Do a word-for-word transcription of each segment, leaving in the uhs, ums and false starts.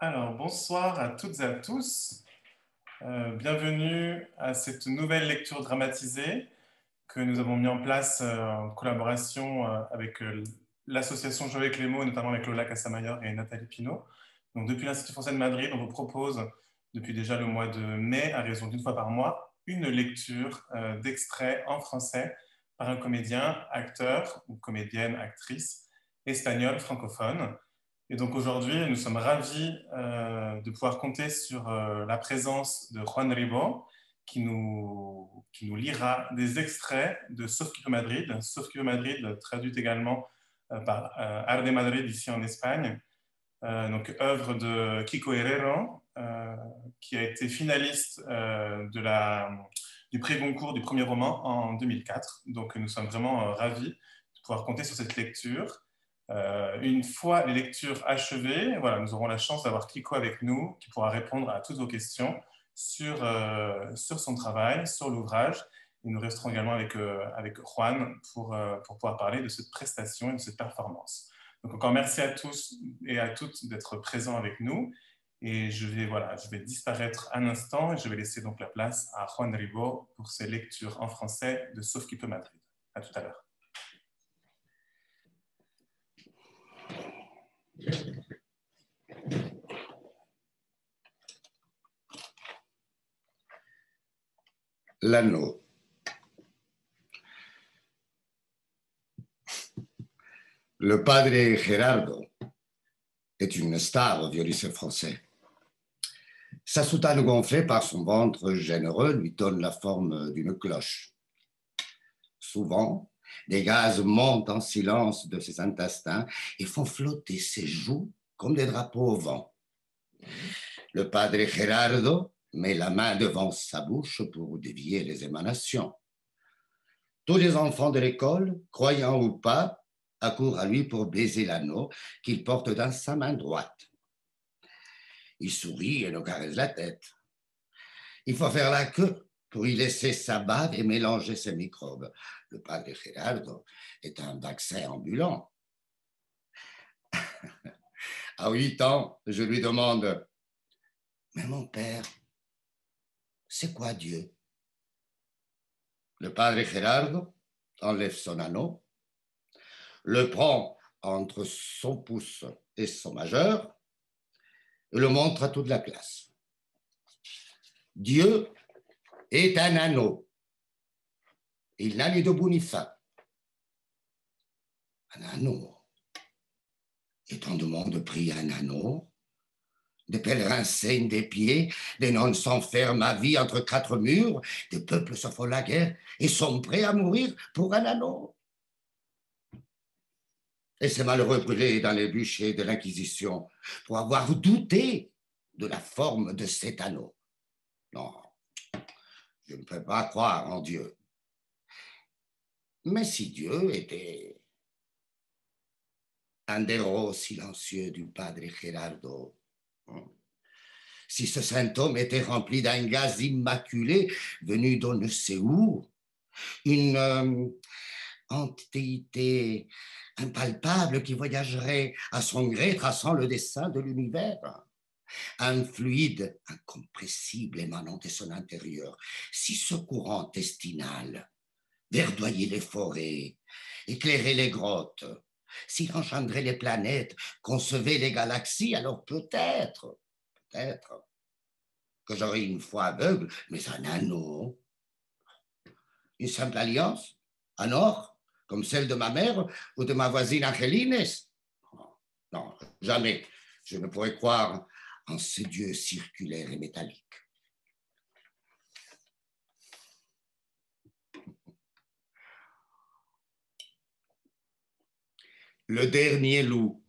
Alors, bonsoir à toutes et à tous. Euh, bienvenue à cette nouvelle lecture dramatisée que nous avons mis en place euh, en collaboration euh, avec euh, l'association Jouer avec les mots, notamment avec Lola Casamayor et Nathalie Pinault. Donc, depuis l'Institut français de Madrid, on vous propose, depuis déjà le mois de mai, à raison d'une fois par mois, une lecture euh, d'extraits en français par un comédien, acteur ou comédienne, actrice espagnole francophone. Et donc aujourd'hui, nous sommes ravis euh, de pouvoir compter sur euh, la présence de Juan Ribó, qui nous, qui nous lira des extraits de Sauf qui peut Madrid. Sauf qui peut Madrid, traduite également euh, par euh, Art de Madrid ici en Espagne. Euh, donc œuvre de Kiko Herrero, euh, qui a été finaliste euh, de la, du prix Goncourt du premier roman en deux mille quatre. Donc nous sommes vraiment euh, ravis de pouvoir compter sur cette lecture. Euh, une fois les lectures achevées, voilà, nous aurons la chance d'avoir Kiko avec nous qui pourra répondre à toutes vos questions sur, euh, sur son travail, sur l'ouvrage. Et nous resterons également avec, euh, avec Juan pour, euh, pour pouvoir parler de cette prestation et de cette performance. Donc encore merci à tous et à toutes d'être présents avec nous. Et je vais, voilà, je vais disparaître un instant et je vais laisser donc la place à Juan Ribó pour ses lectures en français de Sauf qui peut Madrid. À tout à l'heure. L'anneau. Le padre Gerardo est une star au violoncelle français. Sa soutane gonflée par son ventre généreux lui donne la forme d'une cloche. Souvent, des gaz montent en silence de ses intestins et font flotter ses joues comme des drapeaux au vent. Le padre Gerardo met la main devant sa bouche pour dévier les émanations. Tous les enfants de l'école, croyants ou pas, accourent à lui pour baiser l'anneau qu'il porte dans sa main droite. Il sourit et nous caresse la tête. Il faut faire la queue pour y laisser sa bave et mélanger ses microbes. Le padre Gerardo est un vaccin ambulant. À huit ans, je lui demande « Mais mon père, c'est quoi Dieu ?» Le padre Gerardo enlève son anneau, le prend entre son pouce et son majeur et le montre à toute la classe. Dieu est un anneau. Il n'a ni debout ni fin. Un anneau. Et tant de monde prie un anneau. Des pèlerins saignent des pieds, des nonnes s'enferment à vie entre quatre murs, des peuples se font la guerre et sont prêts à mourir pour un anneau. Et ces malheureux brûlés dans les bûchers de l'Inquisition pour avoir douté de la forme de cet anneau. Non, je ne peux pas croire en Dieu. Mais si Dieu était un héros silencieux du padre Gerardo, si ce saint homme était rempli d'un gaz immaculé venu d'on ne sait où, une euh, entité impalpable qui voyagerait à son gré traçant le dessin de l'univers, un fluide incompressible émanant de son intérieur, si ce courant intestinal verdoyait les forêts, éclairait les grottes, s'il engendrait les planètes, concevait les galaxies, alors peut-être, peut-être que j'aurais une foi aveugle, mais un anneau, une simple alliance, un or, comme celle de ma mère ou de ma voisine Angelines. Non, jamais je ne pourrais croire en ces dieux circulaires et métalliques. Le dernier loup.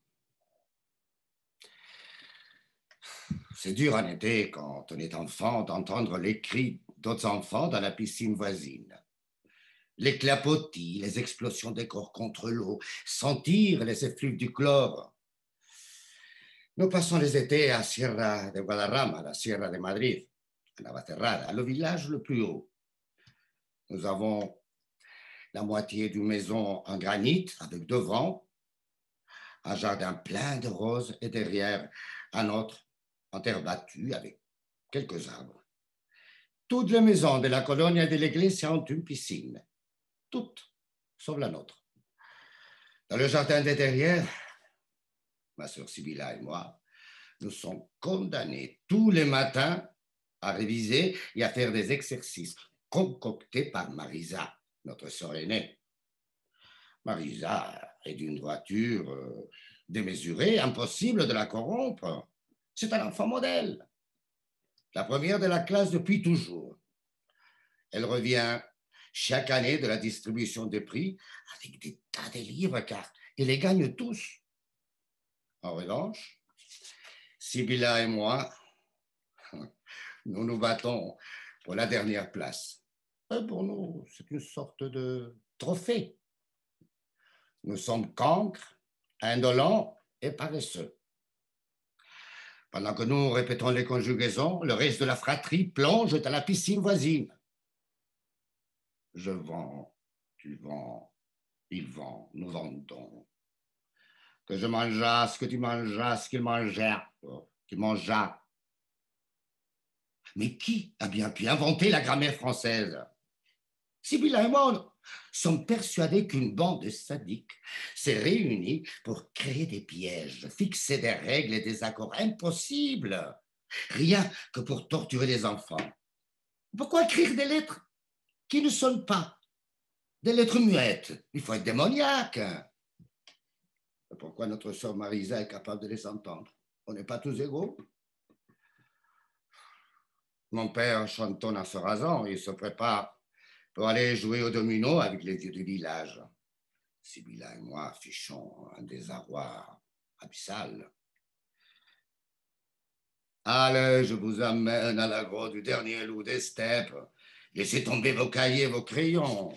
C'est dur en été, quand on est enfant, d'entendre les cris d'autres enfants dans la piscine voisine. Les clapotis, les explosions des corps contre l'eau, sentir les effluves du chlore. Nous passons les étés à Sierra de Guadarrama, la Sierra de Madrid, à Navacerrada, le village le plus haut. Nous avons la moitié d'une maison en granit avec devant un jardin plein de roses et derrière un autre en terre battue avec quelques arbres. Toutes les maisons de la colonie de l'église ont une piscine. Toutes, sauf la nôtre. Dans le jardin de derrière, ma sœur Sibylla et moi, nous sommes condamnés tous les matins à réviser et à faire des exercices concoctés par Marisa, notre sœur aînée. Marisa est d'une droiture euh, démesurée, impossible de la corrompre. C'est un enfant modèle. La première de la classe depuis toujours. Elle revient chaque année de la distribution des prix avec des tas de livres car elle les gagne tous. En revanche, Sibylla et moi, nous nous battons pour la dernière place. Et pour nous, c'est une sorte de trophée. Nous sommes cancres, indolents et paresseux. Pendant que nous répétons les conjugaisons, le reste de la fratrie plonge dans la piscine voisine. Je vends, tu vends, il vend, nous vendons. Que je mangeasse, que tu mangeasses, qu'il mangeait, qu'il mangeât. Mais qui a bien pu inventer la grammaire française? Sibylla et moi sommes persuadés qu'une bande de sadiques s'est réunie pour créer des pièges, fixer des règles et des accords impossibles, rien que pour torturer les enfants. Pourquoi écrire des lettres qui ne sonnent pas? Des lettres muettes, il faut être démoniaque. Pourquoi notre sœur Marisa est capable de les entendre? On n'est pas tous égaux. Mon père chantonne à se rasant, il se prépare pour aller jouer au domino avec les vieux du village. Sibylla et moi affichons un désarroi abyssal. Allez, je vous amène à la grotte du dernier loup des steppes. Laissez tomber vos cahiers et vos crayons.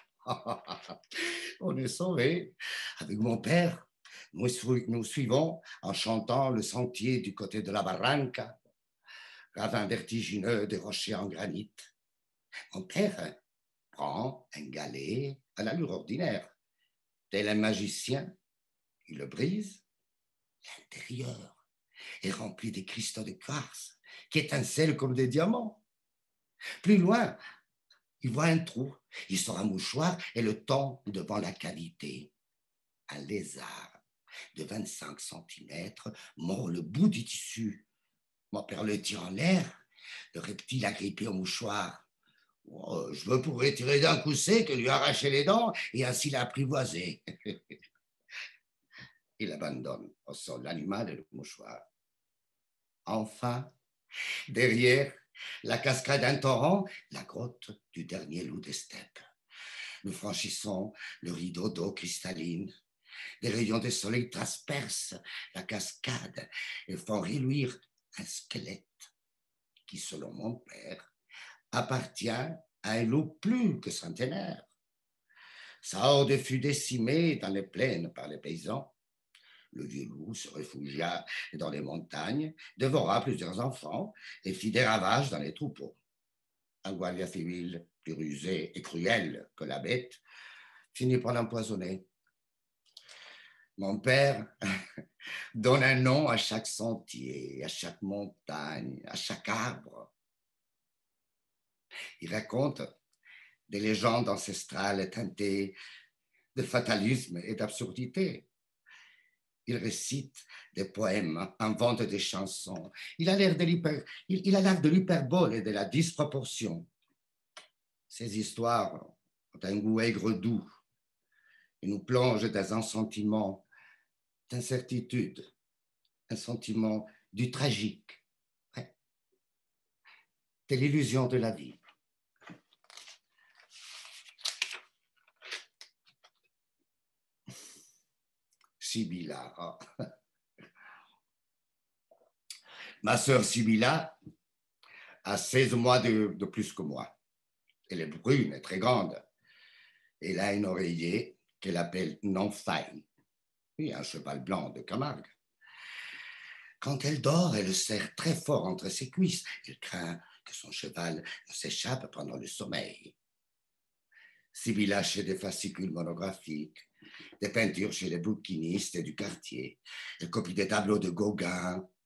On est sauvés. Avec mon père, nous, nous suivons en chantant le sentier du côté de la barranca, ravin vertigineux des rochers en granit. Mon père prend un galet à l'allure ordinaire. Tel un magicien, il le brise. L'intérieur est rempli de cristaux de quartz qui étincellent comme des diamants. Plus loin, il voit un trou. Il sort un mouchoir et le tend devant la cavité. Un lézard de vingt-cinq centimètres mord le bout du tissu. Mon père le tire en l'air. Le reptile agrippé au mouchoir. Oh, je me pourrais tirer d'un coup sec et lui arracher les dents et ainsi l'apprivoiser. Il abandonne au sol l'animal et le mouchoir. Enfin, derrière la cascade d'un torrent, la grotte du dernier loup des steppes. Nous franchissons le rideau d'eau cristalline. Des rayons de soleil transpercent la cascade et font reluire un squelette qui, selon mon père, appartient à un loup plus que centenaire. Sa horde fut décimée dans les plaines par les paysans. Le vieux loup se réfugia dans les montagnes, dévora plusieurs enfants et fit des ravages dans les troupeaux. Un guardia civil, plus rusé et cruel que la bête, finit par l'empoisonner. Mon père donne un nom à chaque sentier, à chaque montagne, à chaque arbre. Il raconte des légendes ancestrales teintées de fatalisme et d'absurdité. Il récite des poèmes, invente des chansons. Il a l'air de l'hyper, il, il a l'air de l'hyperbole et de la disproportion. Ces histoires ont un goût aigre doux et nous plongent dans un sentiment d'incertitude, un sentiment du tragique, ouais, de l'illusion de la vie. Sibylla. Oh. Ma sœur Sibylla a seize mois de, de plus que moi. Elle est brune et très grande. Elle a un oreiller qu'elle appelle non-faille et un cheval blanc de Camargue. Quand elle dort, elle le serre très fort entre ses cuisses. Elle craint que son cheval ne s'échappe pendant le sommeil. Sibylla achète des fascicules monographiques, des peintures chez les bouquinistes du quartier. Elle copie des tableaux de Gauguin,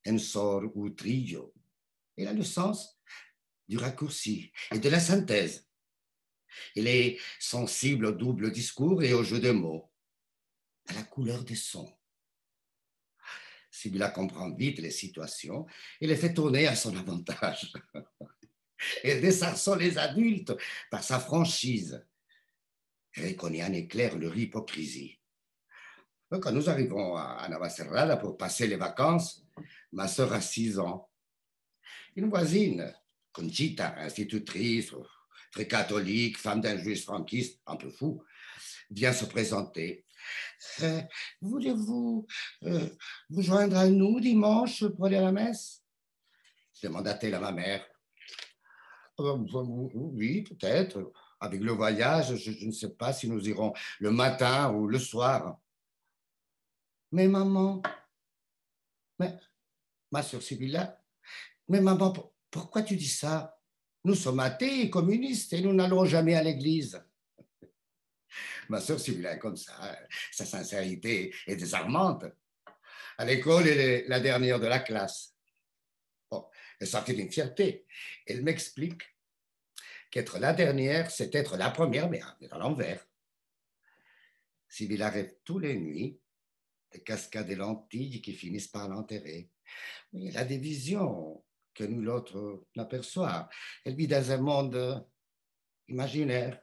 ensor ou trio. Il a le sens du raccourci et de la synthèse. Il est sensible au double discours et au jeu de mots, à la couleur des sons. Sibilla comprend vite les situations et les fait tourner à son avantage. Elle désarçonne les adultes par sa franchise. Elle reconnaît en éclair leur hypocrisie. Quand nous arrivons à Navacerrada pour passer les vacances, ma sœur a six ans. Une voisine, Conchita, institutrice, très catholique, femme d'un juge franquiste, un peu fou, vient se présenter. Euh, Voulez-vous euh, vous joindre à nous dimanche pour aller à la messe? Demanda-t-elle à ma mère. Euh, oui, peut-être. Avec le voyage, je, je ne sais pas si nous irons le matin ou le soir. Mais maman, mais, ma soeur Sibilla, mais maman, pourquoi tu dis ça? Nous sommes athées et communistes et nous n'allons jamais à l'église. Ma soeur Sibilla est comme ça, sa sincérité est désarmante. À l'école, elle est la dernière de la classe. Bon, elle sortit d'une fierté. Elle m'explique qu'être la dernière, c'est être la première, mais à l'envers. Sibilla rêve tous les nuits des cascades et lentilles qui finissent par l'enterrer. Elle a des visions que nul autre n'aperçoit. Elle vit dans un monde imaginaire.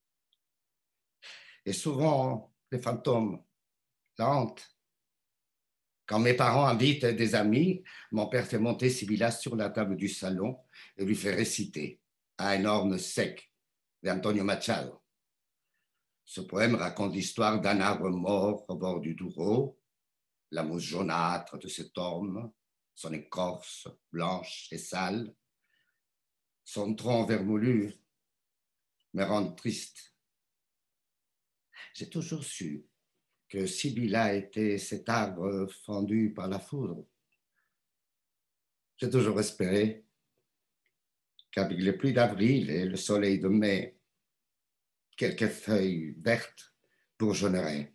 Et souvent, les fantômes la hantent. Quand mes parents invitent des amis, mon père fait monter Sibilla sur la table du salon et lui fait réciter à un orme sec d'Antonio Machado. Ce poème raconte l'histoire d'un arbre mort au bord du Douro, la mousse jaunâtre de cet orme, son écorce blanche et sale, son tronc vermoulu me rend triste. J'ai toujours su que Sibilla était cet arbre fendu par la foudre. J'ai toujours espéré qu'avec les pluies d'avril et le soleil de mai, quelques feuilles vertes bourgeonneraient.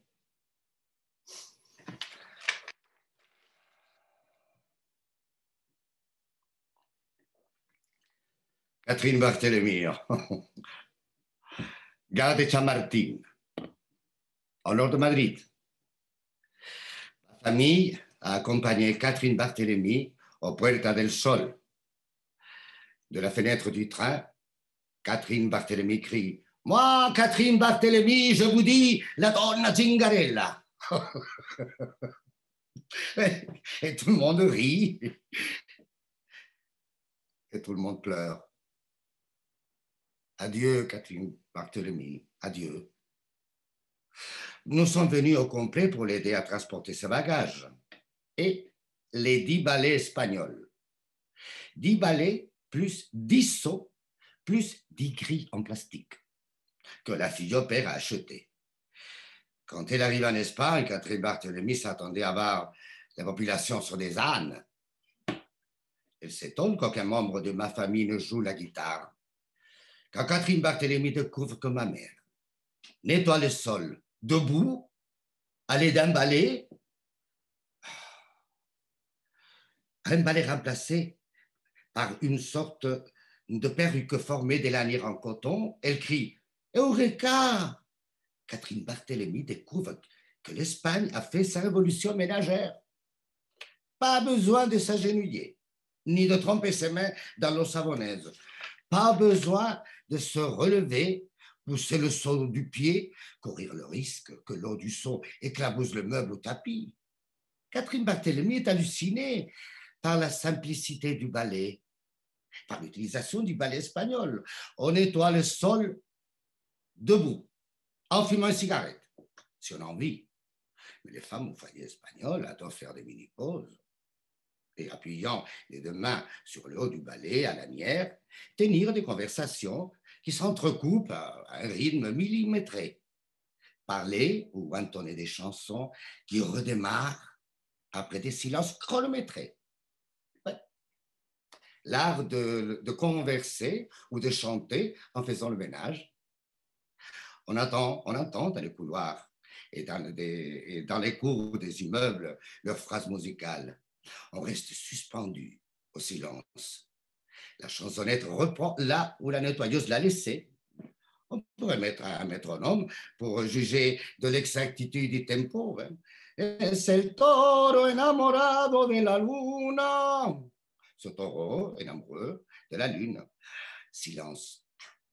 Catherine Barthélemy, Gare de Chamartín, au nord de Madrid. Ma famille a accompagné Catherine Barthélemy au Puerta del Sol. De la fenêtre du train, Catherine Barthélemy crie « Moi, Catherine Barthélemy, je vous dis la donna Zingarella !» Et tout le monde rit. Et tout le monde pleure. Adieu, Catherine Barthélemy, adieu. Nous sommes venus au complet pour l'aider à transporter ses bagages. Et les dix balais espagnols. Dix balais plus dix seaux, plus dix grilles en plastique que la fille au père a acheté. Quand elle arrive en Espagne, Catherine Barthélemy s'attendait à voir la population sur des ânes. Elle s'étonne qu'aucun membre de ma famille ne joue la guitare. Quand Catherine Barthélemy découvre que ma mère nettoie le sol debout, à l'aide d'un balai, un balai remplacé par une sorte de perruque formée de lanières en coton, elle crie « Eureka !» Catherine Barthélemy découvre que l'Espagne a fait sa révolution ménagère. Pas besoin de s'agenouiller, ni de tremper ses mains dans l'eau savonneuse. Pas besoin de se relever, pousser le seau du pied, courir le risque que l'eau du seau éclabousse le meuble au tapis. Catherine Barthélemy est hallucinée par la simplicité du balai, par l'utilisation du balai espagnol. On nettoie le sol debout, en fumant une cigarette, si on a envie. Mais les femmes au foyer espagnol adorent faire des mini-pauses et, appuyant les deux mains sur le haut du balai à lanière, tenir des conversations qui s'entrecoupent à un rythme millimétré. Parler ou entonner des chansons qui redémarrent après des silences chronométrés. Ouais. L'art de, de converser ou de chanter en faisant le ménage. On entend, on entend dans les couloirs et dans, des, et dans les cours des immeubles leurs phrases musicales. On reste suspendu au silence. La chansonnette reprend là où la nettoyeuse l'a laissée. On pourrait mettre un métronome pour juger de l'exactitude du tempo. Hein. Es el toro enamorado de la luna. Ce taureau est amoureux de la lune. Silence.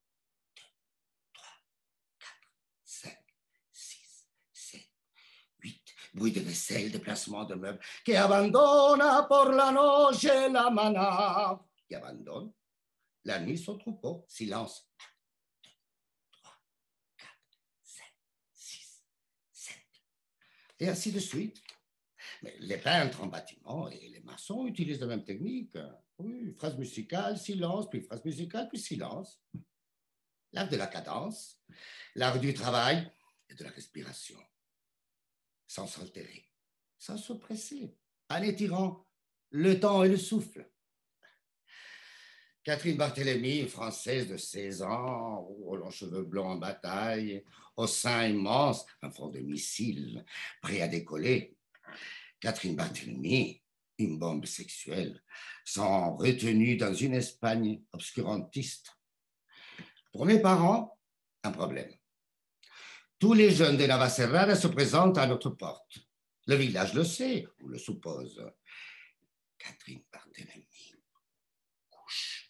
cinq, six, sept, huit. Bruit de vaisselle, déplacement de meubles. Qui abandonna por la noche la manave. Qui abandonne la nuit son troupeau. Silence. trois, quatre, cinq, six, sept. Et ainsi de suite. Mais les peintres en bâtiment et les maçons utilisent la même technique. Oui, phrase musicale, silence, puis phrase musicale, puis silence. L'art de la cadence, l'art du travail et de la respiration. Sans s'altérer, sans se presser, en étirant le temps et le souffle. Catherine Barthélemy, une Française de seize ans, aux longs cheveux blonds en bataille, au sein immense, un front de missile, prêt à décoller. Catherine Barthélemy, une bombe sexuelle, sans retenue dans une Espagne obscurantiste. Pour mes parents, un problème. Tous les jeunes de Navacerrada se présentent à notre porte. Le village le sait, ou le suppose. Catherine Barthélemy couche.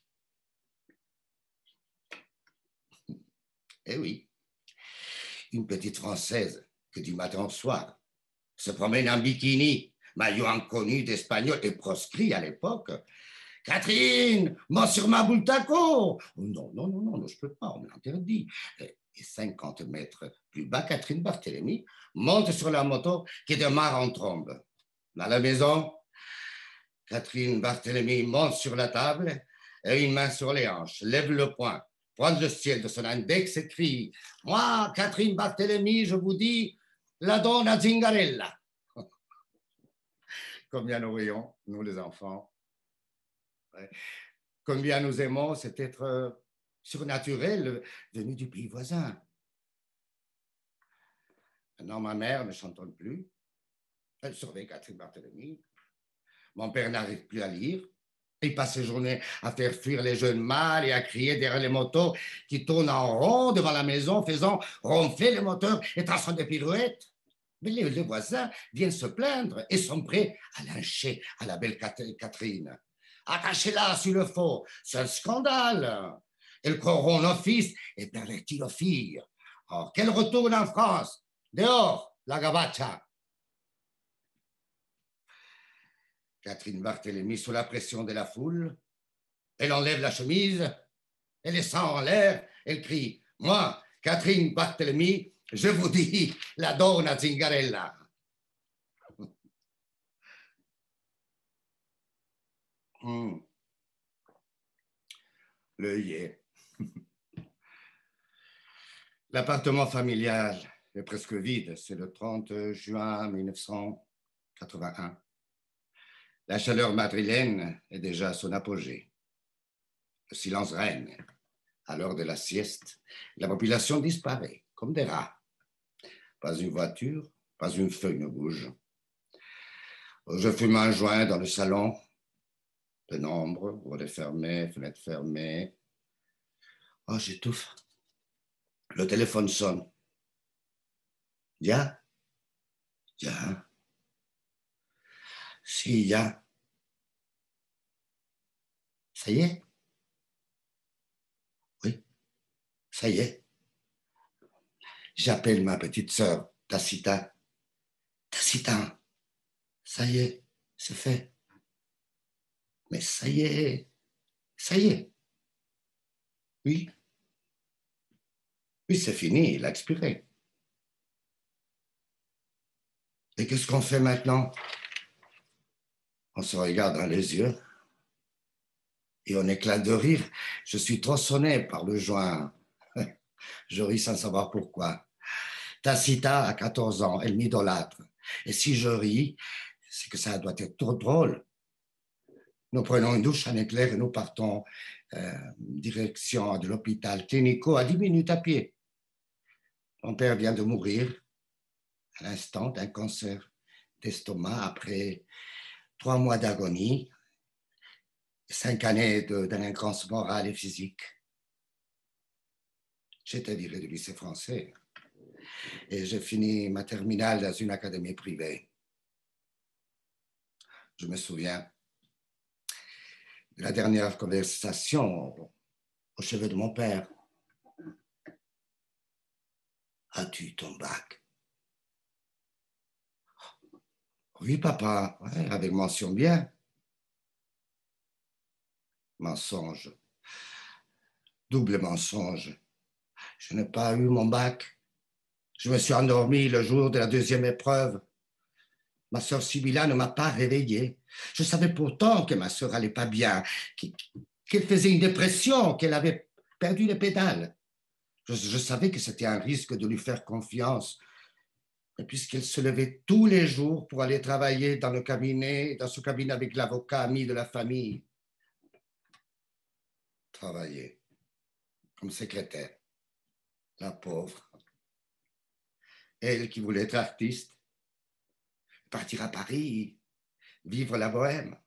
Eh oui, une petite Française que du matin au soir se promène en bikini, maillot inconnu d'espagnol et proscrit à l'époque. Catherine, moi sur ma bultaco. Oh, non, non, non, non, non, je peux pas, on me l'interdit. Et cinquante mètres plus bas, Catherine Barthélemy monte sur la moto qui démarre en trombe. Dans la maison, Catherine Barthélemy monte sur la table et une main sur les hanches, lève le poing, pointe le ciel de son index et crie « Moi, Catherine Barthélemy, je vous dis, la donna Zingarella ». Combien nous rions, nous les enfants. Ouais. Combien nous aimons cet être surnaturel venu du pays voisin. Maintenant, ma mère ne chantonne plus. Elle surveille Catherine Barthélemy. Mon père n'arrive plus à lire. Il passe ses journées à faire fuir les jeunes mâles et à crier derrière les motos qui tournent en rond devant la maison, faisant ronfler le moteur et traçant des pirouettes. Mais les, les voisins viennent se plaindre et sont prêts à lyncher à la belle Catherine. Attachez-la s'il le faut, c'est un scandale. Elle corrompt nos fils et pervertit nos filles. Or, qu'elle retourne en France. Dehors, la gabacha. Catherine Barthélemy, sous la pression de la foule, elle enlève la chemise, elle descend en l'air, elle crie « Moi, Catherine Barthélemy, je vous dis la donna Zingarella. » hmm. L'œillet. L'appartement familial est presque vide. C'est le trente juin mille neuf cent quatre-vingt-un. La chaleur madrilène est déjà à son apogée. Le silence règne. À l'heure de la sieste, la population disparaît, comme des rats. Pas une voiture, pas une feuille ne bouge. Je fume un joint dans le salon. Pénombre, volets fermés, fenêtres fermées. Oh, j'étouffe. Le téléphone sonne. Ya? Ya? Si, ya. Ça y est? Oui, ça y est. J'appelle ma petite sœur, Tacita. Tacita, ça y est, c'est fait. Mais ça y est, ça y est. Oui. Oui, c'est fini, il a expiré. Et qu'est-ce qu'on fait maintenant? On se regarde dans les yeux et on éclate de rire. Je suis tronçonné par le joint. Je ris sans savoir pourquoi. Tacita a quatorze ans, elle m'idolâtre. Et si je ris, c'est que ça doit être trop drôle. Nous prenons une douche en éclair et nous partons euh, direction de l'hôpital Clinico à dix minutes à pied. Mon père vient de mourir à l'instant d'un cancer d'estomac après trois mois d'agonie, cinq années de délinquance morale et physique. J'étais viré du lycée français et j'ai fini ma terminale dans une académie privée. Je me souviens de la dernière conversation au chevet de mon père. As-tu ton bac? Oui, papa, ouais, avec mention bien. Mensonge. Double mensonge. Je n'ai pas eu mon bac. Je me suis endormi le jour de la deuxième épreuve. Ma sœur Sibylla ne m'a pas réveillé. Je savais pourtant que ma sœur allait pas bien, qu'elle faisait une dépression, qu'elle avait perdu les pédales. Je, je savais que c'était un risque de lui faire confiance. Mais puisqu'elle se levait tous les jours pour aller travailler dans le cabinet, dans ce cabinet avec l'avocat ami de la famille, travailler comme secrétaire, la pauvre. Elle qui voulait être artiste, partir à Paris, vivre la bohème.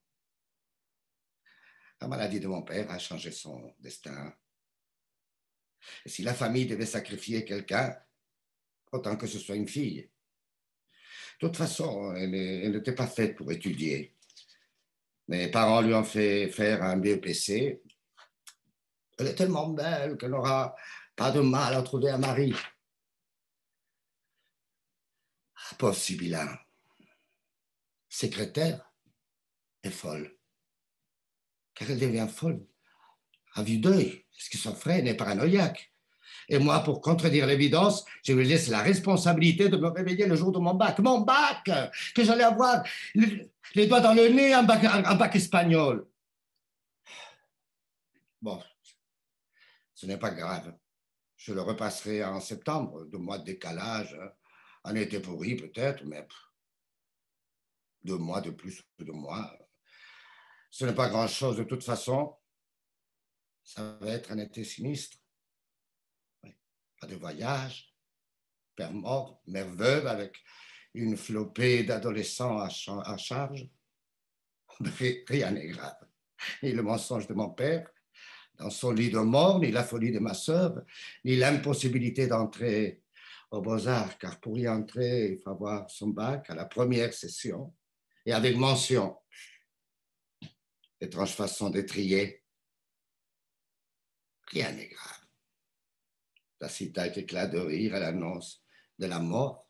La maladie de mon père a changé son destin. Et si la famille devait sacrifier quelqu'un, autant que ce soit une fille. De toute façon, elle n'était pas faite pour étudier. Mes parents lui ont fait faire un B E P C. Elle est tellement belle qu'elle n'aura pas de mal à trouver un mari. Ah, pauvre Sibylla, secrétaire, est folle. Car elle devient folle à vue d'œil, schizophrène et paranoïaque. Et moi, pour contredire l'évidence, je lui laisse la responsabilité de me réveiller le jour de mon bac. Mon bac, que j'allais avoir les doigts dans le nez, un bac, un bac espagnol. Bon, ce n'est pas grave. Je le repasserai en septembre, deux mois de décalage. Un été pourri peut-être, mais deux mois de plus ou de moins. Ce n'est pas grand-chose de toute façon. Ça va être un été sinistre. Pas de voyage, père mort, mère veuve avec une flopée d'adolescents à, à charge. Mais rien n'est grave. Ni le mensonge de mon père, dans son lit de mort, ni la folie de ma sœur, ni l'impossibilité d'entrer aux Beaux-Arts, car pour y entrer, il faut avoir son bac à la première session, et avec mention. Étrange façon de trier. Rien n'est grave. La cité éclate de rire à l'annonce de la mort.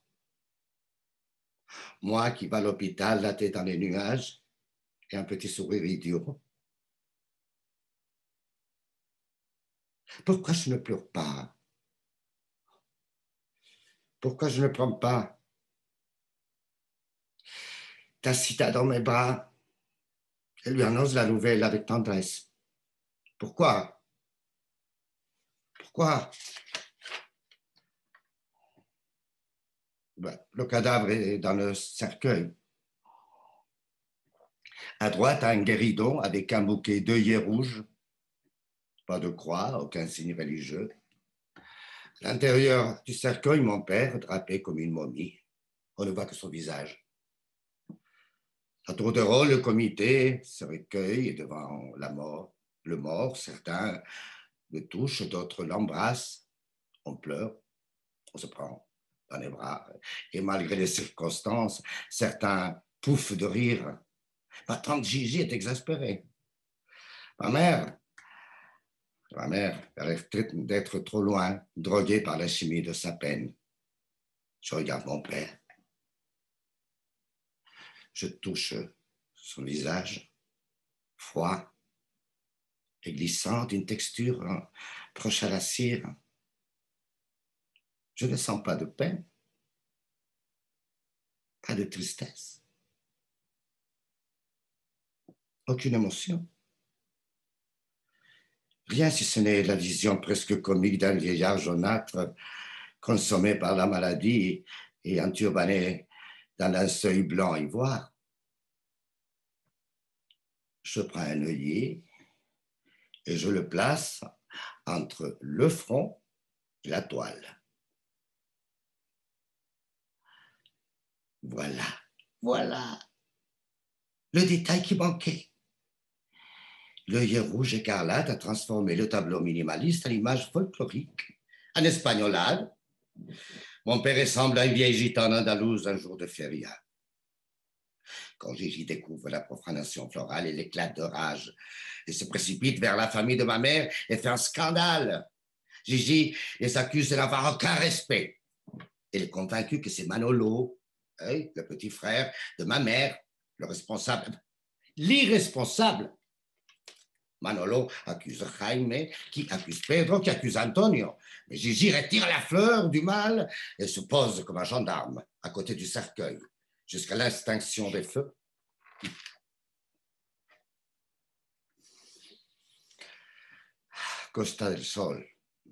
Moi qui vais à l'hôpital, la tête dans les nuages, et un petit sourire idiot. Pourquoi je ne pleure pas? Pourquoi je ne prends pas Tacita dans mes bras et lui annonce la nouvelle avec tendresse? Pourquoi? Pourquoi? Ben, le cadavre est dans le cercueil. À droite, un guéridon avec un bouquet d'œillets rouges. Pas de croix, aucun signe religieux. À l'intérieur du cercueil, mon père, drapé comme une momie. On ne voit que son visage. À tour de rôle, le comité se recueille devant la mort. Le mort, certains le touchent, d'autres l'embrassent. On pleure, on se prend dans les bras. Et malgré les circonstances, certains pouffent de rire. Ma tante Gigi est exaspérée. Ma mère, ma mère rêve d'être trop loin, droguée par la chimie de sa peine. Je regarde mon père. Je touche son visage, froid et glissant, d'une texture proche à la cire. Je ne sens pas de peine, pas de tristesse, aucune émotion. Rien si ce n'est la vision presque comique d'un vieillard jaunâtre consommé par la maladie et enturbané dans un seuil blanc ivoire. Je prends un œillet et je le place entre le front et la toile. Voilà, voilà. le détail qui manquait. L'œillet rouge écarlate a transformé le tableau minimaliste en image folklorique, en espagnolade. Mon père ressemble à une vieille gitane andalouse un jour de feria. Quand Gigi découvre la profanation florale, il éclate de rage et se précipite vers la famille de ma mère et fait un scandale. Gigi les accuse de n'avoir aucun respect. Il est convaincu que c'est Manolo, hein, le petit frère de ma mère, le responsable, l'irresponsable. Manolo accuse Jaime, qui accuse Pedro, qui accuse Antonio. Mais Gigi retire la fleur du mal et se pose comme un gendarme à côté du cercueil, jusqu'à l'extinction des feux. Costa del Sol.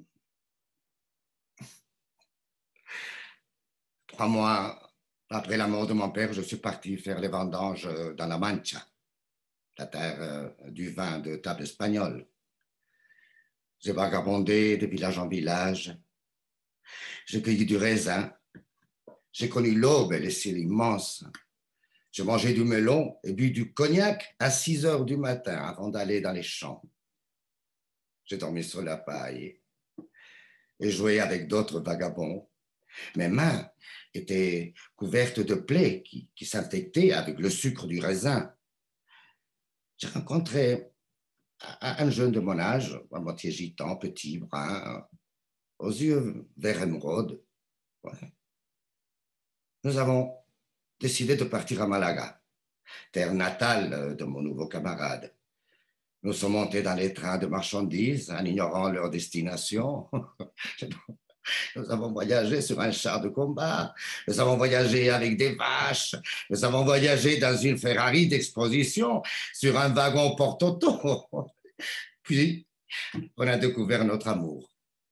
Trois mois après la mort de mon père, je suis parti faire les vendanges dans la Mancha, la terre euh, du vin de table espagnole. J'ai vagabondé de village en village. J'ai cueilli du raisin. J'ai connu l'aube et les ciels immenses. J'ai mangé du melon et bu du cognac à six heures du matin avant d'aller dans les champs. J'ai dormi sur la paille et joué avec d'autres vagabonds. Mes mains étaient couvertes de plaies qui, qui s'infectaient avec le sucre du raisin. J'ai rencontré un jeune de mon âge, à moitié gitan, petit, brun, aux yeux vert émeraude. Ouais. Nous avons décidé de partir à Malaga, terre natale de mon nouveau camarade. Nous sommes montés dans les trains de marchandises en ignorant leur destination. Nous avons voyagé sur un char de combat. Nous avons voyagé avec des vaches. Nous avons voyagé dans une Ferrari d'exposition sur un wagon porte-auto. Puis, on a découvert notre amour.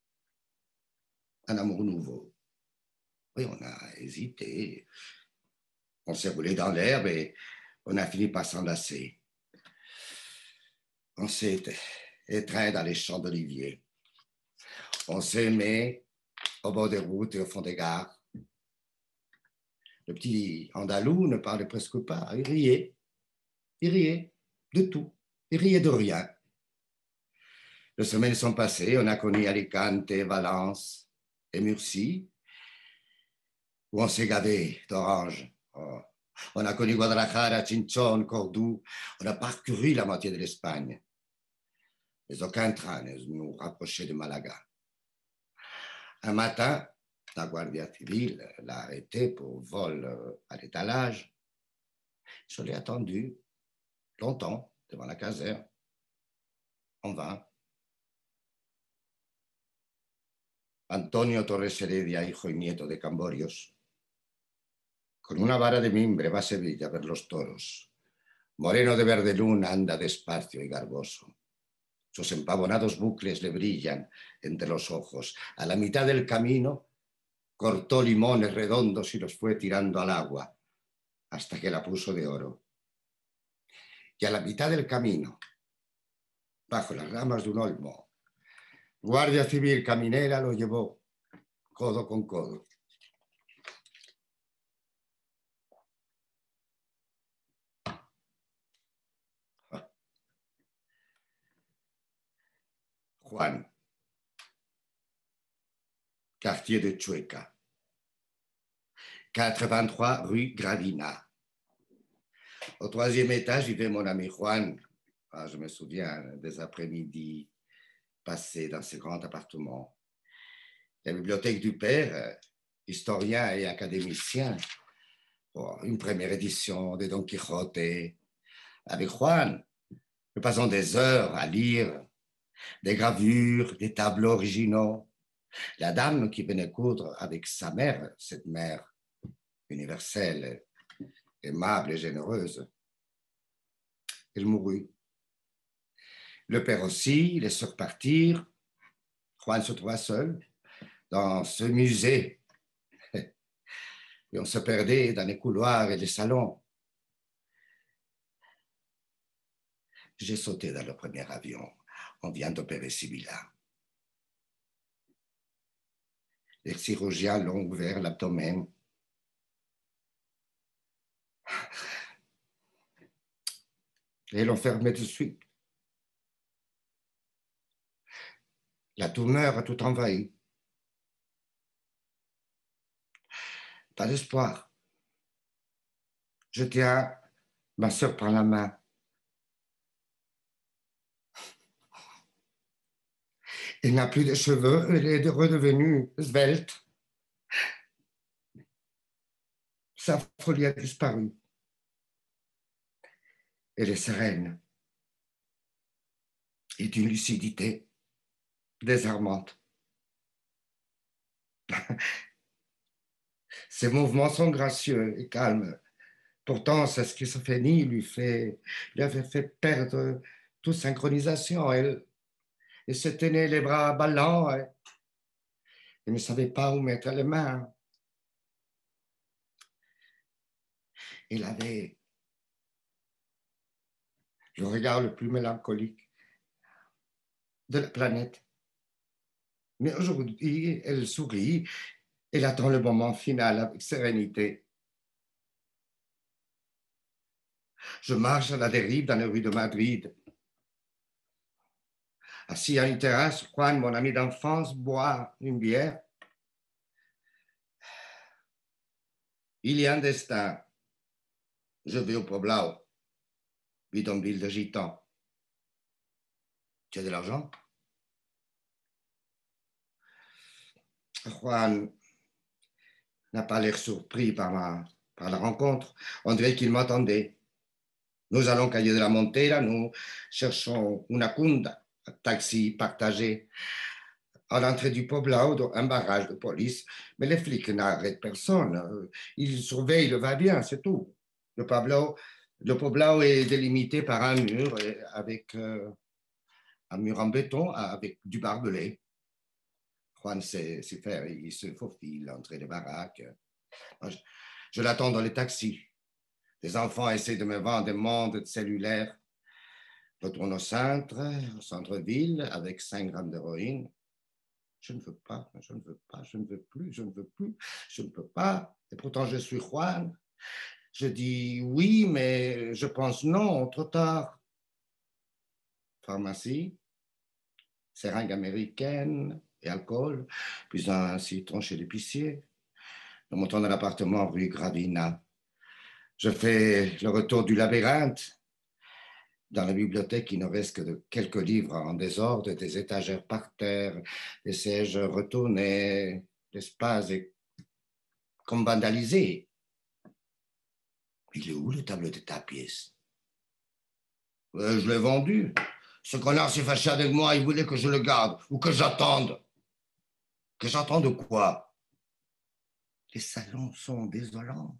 Un amour nouveau. Oui, on a hésité. On s'est roulé dans l'herbe et on a fini par s'enlacer. On s'est étreint dans les champs d'oliviers. On s'est aimé au bord des routes et au fond des gares. Le petit andalou ne parlait presque pas. Il riait. Il riait de tout. Il riait de rien. Les semaines sont passées. On a connu Alicante, Valence et Murcie, où on s'est gavé d'oranges. Oh. On a connu Guadalajara, Chinchón, Cordoue. On a parcouru la moitié de l'Espagne. Mais aucun train ne nous rapprochait de Malaga. Un matin, la Guardia Civile l'a arrêté pour vol à l'étalage. Je l'ai attendu longtemps devant la caserne, en vain. Antonio Torres Heredia, hijo y nieto de Camborios, con una vara de mimbre va a Sevilla a ver los toros. Moreno de verde luna anda despacio y garboso. Sus empavonados bucles le brillan entre los ojos. A la mitad del camino cortó limones redondos y los fue tirando al agua hasta que la puso de oro. Y a la mitad del camino, bajo las ramas de un olmo, Guardia Civil caminera lo llevó codo con codo. Juan, quartier de Chueca, quatre-vingt-trois rue Gravina. Au troisième étage vivait mon ami Juan. Ah, je me souviens des après-midi passés dans ce grand appartement. La bibliothèque du père, historien et académicien, oh, une première édition de Don Quixote. Avec Juan, nous passons des heures à lire des gravures, des tableaux originaux. La dame qui venait coudre avec sa mère, cette mère universelle, aimable et généreuse, elle mourut. Le père aussi, les sœurs partirent. Juan se trouva seul dans ce musée. Et on se perdait dans les couloirs et les salons. J'ai sauté dans le premier avion. On vient d'opérer Sybilla. Les chirurgiens l'ont ouvert l'abdomen. et l'enfermait de suite. La douleur a tout envahi. Pas d'espoir. Je tiens ma sœur par la main. Elle n'a plus de cheveux, elle est redevenue svelte. Sa folie a disparu. Elle est sereine et d'une lucidité désarmante. Ses mouvements sont gracieux et calmes. Pourtant, sa schizophrénie lui, fait, lui avait fait perdre toute synchronisation. Elle, elle se tenait les bras ballants. Elle, elle ne savait pas où mettre les mains. Elle avait le regard le plus mélancolique de la planète. Mais aujourd'hui, elle sourit. Elle attend le moment final avec sérénité. Je marche à la dérive dans les rues de Madrid. Assis à une terrasse, Juan, mon ami d'enfance, boit une bière. Il y a un destin. Je vais au Poblao, bidonville de gitans. Tu as de l'argent? Juan n'a pas l'air surpris par, ma, par la rencontre. On dirait qu'il m'attendait. Nous allons Calle de la Montera, nous cherchons una cunda, un taxi partagé. À l'entrée du Poblao, un barrage de police, mais les flics n'arrêtent personne. Ils surveillent le va-bien, c'est tout. Le Poblao, le Poblao est délimité par un mur avec euh, un mur en béton avec du barbelé. Juan sait, sait faire, il se faufile entre les baraques. Je, je l'attends dans les taxis. Les enfants essaient de me vendre des mondes cellulaires. Retourne au centre, au centre-ville, avec cinq grammes d'héroïne. Je ne veux pas, je ne veux pas, je ne veux plus, je ne veux plus, je ne peux pas. Et pourtant, je suis Juan. Je dis oui, mais je pense non, trop tard. Pharmacie, seringue américaine et alcool, puis un citron chez l'épicier. Nous montons dans l'appartement rue Gravina. Je fais le retour du labyrinthe. Dans la bibliothèque, il ne reste que de quelques livres en désordre, des étagères par terre, des sièges retournés, l'espace est comme vandalisé. Il est où le tableau de ta pièce? euh, Je l'ai vendu. Ce connard s'est fâché avec moi, il voulait que je le garde ou que j'attende. Que j'attende quoi? Les salons sont désolants.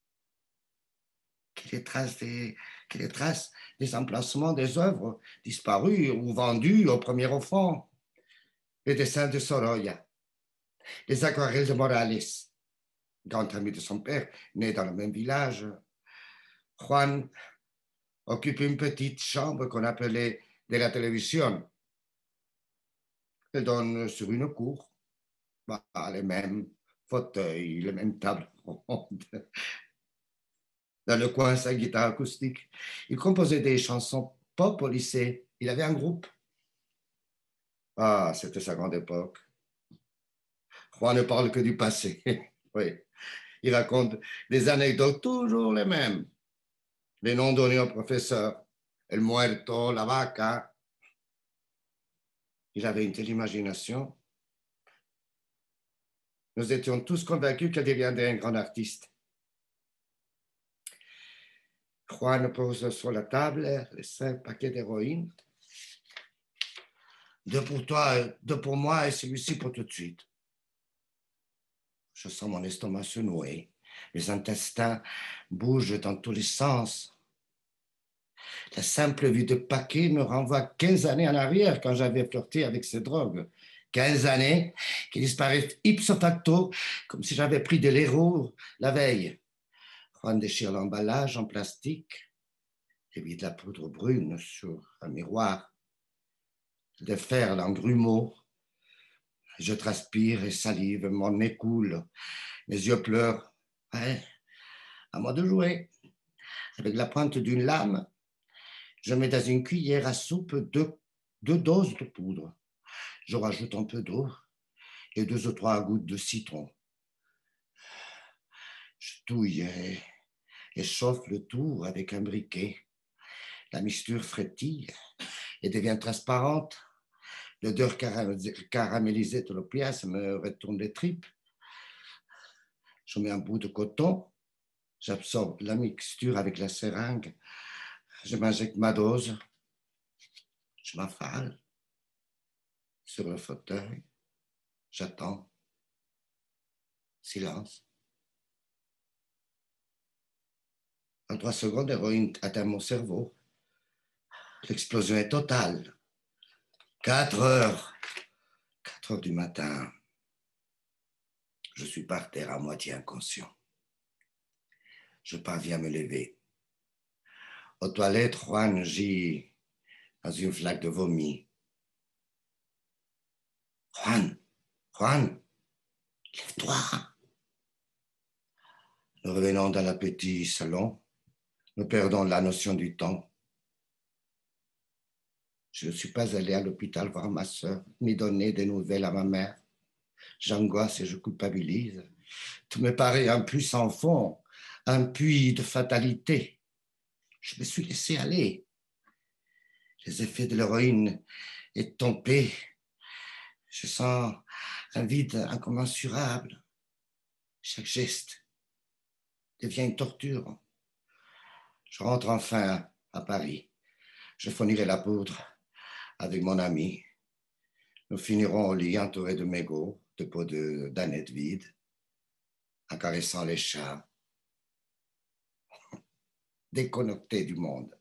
Que les traces des, que les traces des emplacements des œuvres disparues ou vendues au premier offrant. Les dessins de Sorolla, les aquarelles de Morales, grand ami de son père, né dans le même village. Juan occupe une petite chambre qu'on appelait de la télévision. Elle donne sur une cour, bah, les mêmes fauteuils, les mêmes tables rondes. Dans le coin, sa guitare acoustique. Il composait des chansons pop au lycée. Il avait un groupe. Ah, c'était sa grande époque. Juan ne parle que du passé. Oui. Il raconte des anecdotes toujours les mêmes. Les noms donnés au professeur. El muerto, la vaca. Il avait une telle imagination. Nous étions tous convaincus qu'il deviendrait un grand artiste. Juan pose sur la table les cinq paquets d'héroïne. Deux pour toi, deux pour moi et celui-ci pour tout de suite. Je sens mon estomac se nouer. Les intestins bougent dans tous les sens. La simple vue de paquet me renvoie quinze années en arrière quand j'avais flirté avec ces drogues. quinze années qui disparaissent ipso facto comme si j'avais pris de l'héros la veille. Juan déchire l'emballage en plastique et vide la poudre brune sur un miroir. Je déferle en grumeaux. Je transpire et salive, mon nez coule, mes yeux pleurent. Ouais, à moi de jouer. Avec la pointe d'une lame, Je mets dans une cuillère à soupe deux, deux doses de poudre. Je rajoute un peu d'eau et deux ou trois gouttes de citron. Je touille et, et chauffe le tout avec un briquet. La mixture frétille et devient transparente. L'odeur caramélisée de l'opiace me retourne les tripes. Je mets un bout de coton. J'absorbe la mixture avec la seringue. Je m'injecte ma dose. Je m'affale sur le fauteuil. J'attends. Silence. En trois secondes, l'héroïne atteint mon cerveau. L'explosion est totale. Quatre heures. Quatre heures du matin. Je suis par terre à moitié inconscient. Je parviens à me lever. Aux toilettes, Juan gît dans une flaque de vomi. Juan, Juan, lève-toi. Nous revenons dans le petit salon. Nous perdons la notion du temps. Je ne suis pas allé à l'hôpital voir ma sœur, ni donner des nouvelles à ma mère. J'angoisse et je culpabilise. Tout me paraît un puits sans fond, un puits de fatalité. Je me suis laissé aller. Les effets de l'héroïne est tombé. Je sens un vide incommensurable. Chaque geste devient une torture. Je rentre enfin à Paris. Je fournirai la poudre avec mon ami. Nous finirons au lit entourés de mégots, de pots de danettes vides, en caressant les chats, déconnectés du monde.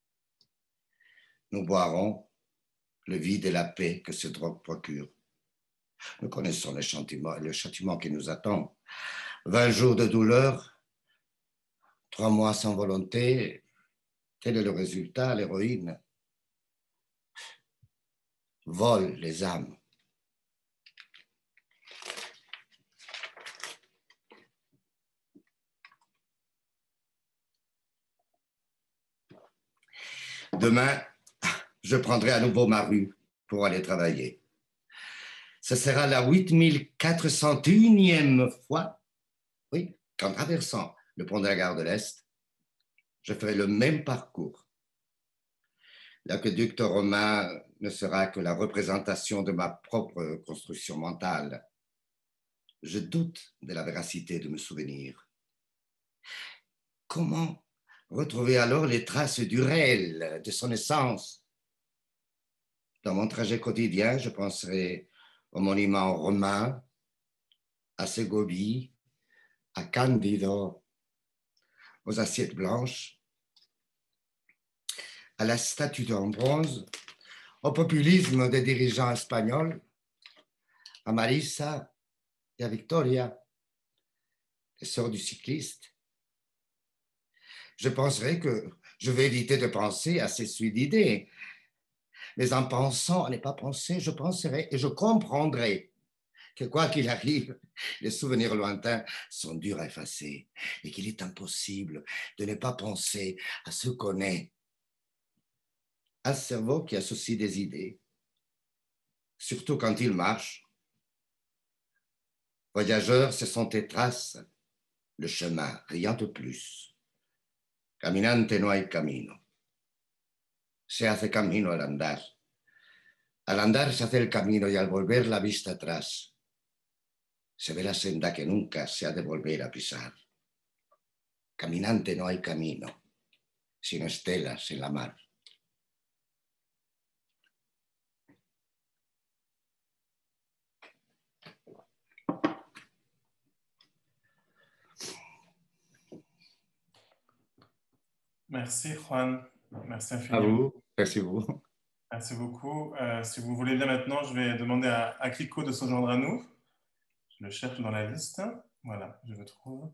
Nous boirons le vide et la paix que ce drogue procure. Nous connaissons le châtiment, le châtiment qui nous attend. Vingt jours de douleur, trois mois sans volonté, tel est le résultat. L'héroïne vole les âmes. Demain, je prendrai à nouveau ma rue pour aller travailler. Ce sera la huit mille quatre cent unième fois, oui, qu'en traversant le pont de la gare de l'Est, je ferai le même parcours. L'aqueduc romain ne sera que la représentation de ma propre construction mentale. Je doute de la véracité de mes souvenirs. Comment retrouver alors les traces du réel, de son essence? Dans mon trajet quotidien, je penserai aux monuments romains, à Ségovie, à Candido, aux assiettes blanches, à la statue en bronze, au populisme des dirigeants espagnols, à Marisa et à Victoria, les sœurs du cycliste. Je penserai que je vais éviter de penser à ces suites d'idées. Mais en pensant à ne pas penser, je penserai et je comprendrai que quoi qu'il arrive, les souvenirs lointains sont durs à effacer et qu'il est impossible de ne pas penser à ce qu'on est. Un cerveau qui associe des idées, surtout quand il marche. Voyageurs, ce sont tes traces, le chemin, rien de plus. Caminante no hay camino. Se hace camino al andar. Al andar se hace el camino y al volver la vista atrás se ve la senda que nunca se ha de volver a pisar. Caminante no hay camino, sino estelas en la mar. Merci Juan, merci À infiniment. vous, merci vous. Merci beaucoup. Euh, si vous voulez bien maintenant, je vais demander à, à Kiko de se joindre à nous. Je le cherche dans la liste. Voilà, je le trouve.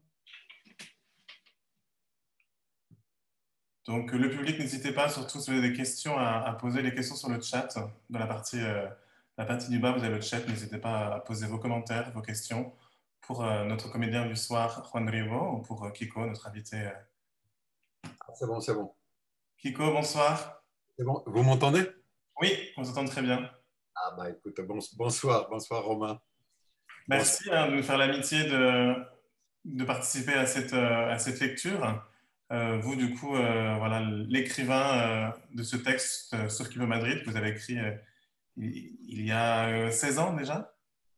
Donc le public, n'hésitez pas, surtout si vous avez des questions, à, à poser les questions sur le chat. Dans la partie, euh, la partie du bas, vous avez le chat. N'hésitez pas à poser vos commentaires, vos questions pour euh, notre comédien du soir, Juan Rivo, ou pour euh, Kiko, notre invité. C'est bon, c'est bon. Kiko, bonsoir. C'est bon, vous m'entendez? Oui, on s'entend très bien. Ah bah écoute, bon, bonsoir, bonsoir Romain. Merci Bonsoir. hein, de nous faire l'amitié de, de participer à cette, euh, à cette lecture. Euh, vous, du coup, euh, voilà, l'écrivain euh, de ce texte euh, sur Kilo Madrid que vous avez écrit euh, il, il y a euh, seize ans déjà.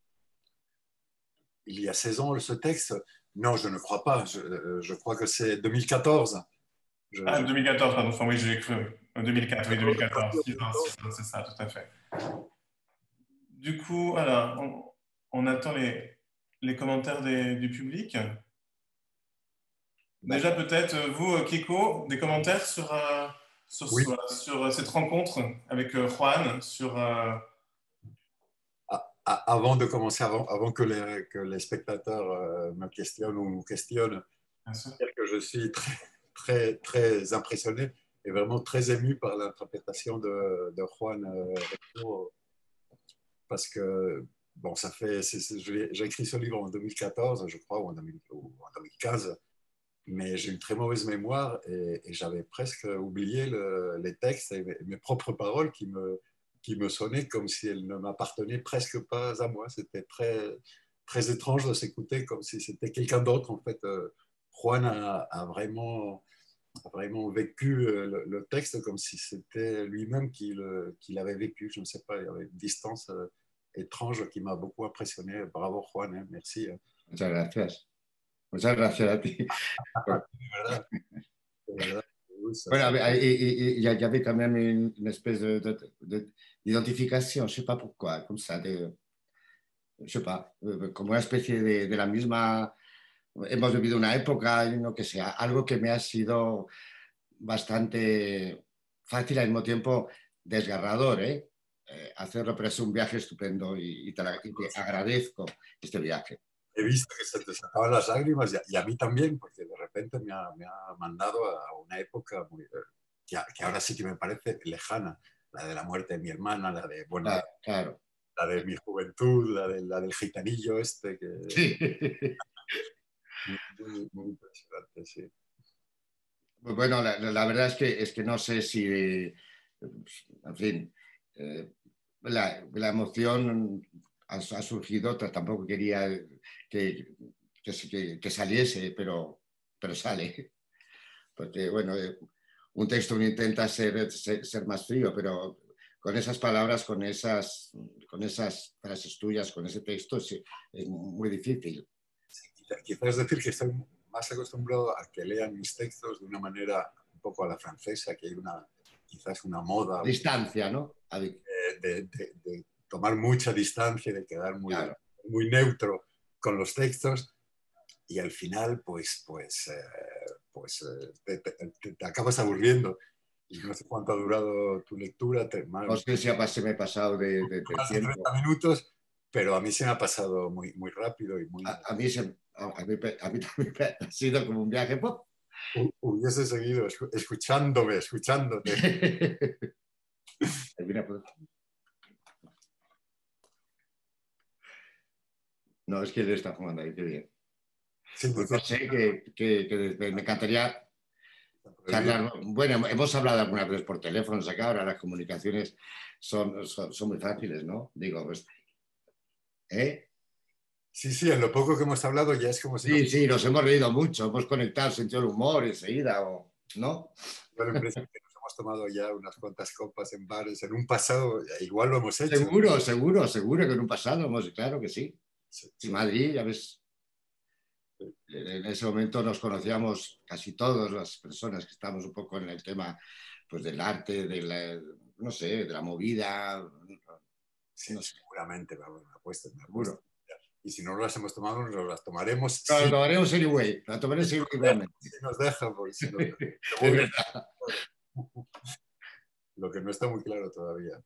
Il y a seize ans, ce texte? Non, je ne crois pas. Je, je crois que c'est deux mille quatorze. Je, Ah, je... deux mille quatorze, pardon. Enfin, oui, j'ai cru. Oui. deux mille quatre, oui, deux mille quatorze. six ans, six ans, c'est ça, tout à fait. Du coup, alors, on, on attend les, les commentaires des- du public. Déjà, peut-être, euh, vous, euh, Kiko, des commentaires sur, euh, sur, Oui. sur, sur, euh, cette rencontre avec euh, Juan, sur... euh, Ah, ah, avant de commencer, avant, avant que, les, que les spectateurs euh, me questionnent ou nous questionnent, Bien sûr. dire que je suis très, très, très impressionné et vraiment très ému par l'interprétation de, de Juan euh, Reynaud, parce que bon, ça fait, j'ai écrit ce livre en deux mille quatorze, je crois, ou en, deux mille, ou en deux mille quinze, mais j'ai une très mauvaise mémoire et, et j'avais presque oublié le, les textes et mes, mes, propres paroles qui me, qui me sonnaient comme si elles ne m'appartenaient presque pas à moi. C'était très, très étrange de s'écouter comme si c'était quelqu'un d'autre. En fait, euh, Juan a, a, vraiment, a vraiment vécu le, le texte comme si c'était lui-même qui, qui l'avait vécu. Je ne sais pas, il y avait une distance euh, étrange qui m'a beaucoup impressionné. Bravo Juan, hein, merci. Muchas gracias. Muchas gracias a ti. Voilà. Voilà. Bueno, il y, avait quand même une, une espèce d'identification, je ne sais pas pourquoi, comme ça, de, je sais pas, como una especie de, de la misma, hemos vivido una época, no que sea, algo que me ha sido bastante fácil al mismo tiempo desgarrador, ¿eh? Eh, hacerlo, pero es un viaje estupendo y, y, te, y te agradezco este viaje. He visto que se te sacaban las lágrimas y a, y a mí también, porque de repente me ha, me ha mandado a una época muy, que, que ahora sí que me parece lejana, la de la muerte de mi hermana, la de, bueno, claro, claro. la de mi juventud, la, de, la del gitanillo este, que sí. muy, muy, muy impresionante, sí. Bueno, la, la, verdad es que, es que no sé si, eh, en fin, eh, la, la, emoción ha, ha, surgido, tampoco quería que, que, que saliese, pero, pero sale. Porque, bueno, eh, un texto intenta ser, ser, ser, más frío, pero con esas palabras, con esas, con esas frases tuyas, con ese texto, sí, es muy difícil. Sí, quizás decir que estoy más acostumbrado a que lean mis textos de una manera un poco a la francesa, que hay una, quizás una moda. Distancia, ¿no? De, de, de, de tomar mucha distancia, de quedar muy, claro. muy neutro con los textos y al final, pues, pues, eh, pues eh, te, te, te acabas aburriendo. Y no sé cuánto ha durado tu lectura. Te, más, no sé si se me ha pasado de, de, de más tiempo. de treinta minutos, pero a mí se me ha pasado muy, muy rápido y muy... A, a, mí, se, a, a, mí, a mí también ha sido como un viaje. ¡Pop! Hubiese seguido escuchándome, escuchándote. No, es que él está jugando ahí, qué bien. Sí, pues no sé, que, que, que me encantaría charlar. Bueno, hemos hablado algunas veces por teléfono, o sea que ahora las comunicaciones son, son, son muy fáciles, ¿no? Digo, pues, ¿eh? Sí, sí, en lo poco que hemos hablado ya es como si... Sí, nos... sí, nos hemos reído mucho, hemos conectado, sentido el humor enseguida, o, ¿no? Yo la impresión que nos hemos tomado ya unas cuantas copas en bares, en un pasado, igual lo hemos hecho. Seguro, seguro, seguro que en un pasado, hemos, claro que sí. Sí, sí. Y Madrid, ya ves, sí. En ese momento nos conocíamos casi todas las personas que estamos un poco en el tema pues, del arte, de la, no sé, de la movida. Sí, no sé. Seguramente, me apuesto, me apuesto. Seguro. Y si no las hemos tomado, nos las tomaremos. Claro, sí. Las tomaremos anyway. La tomaremos igualmente. Si nos dejan, porque si nos dejan. Es verdad. Lo que no está muy claro todavía.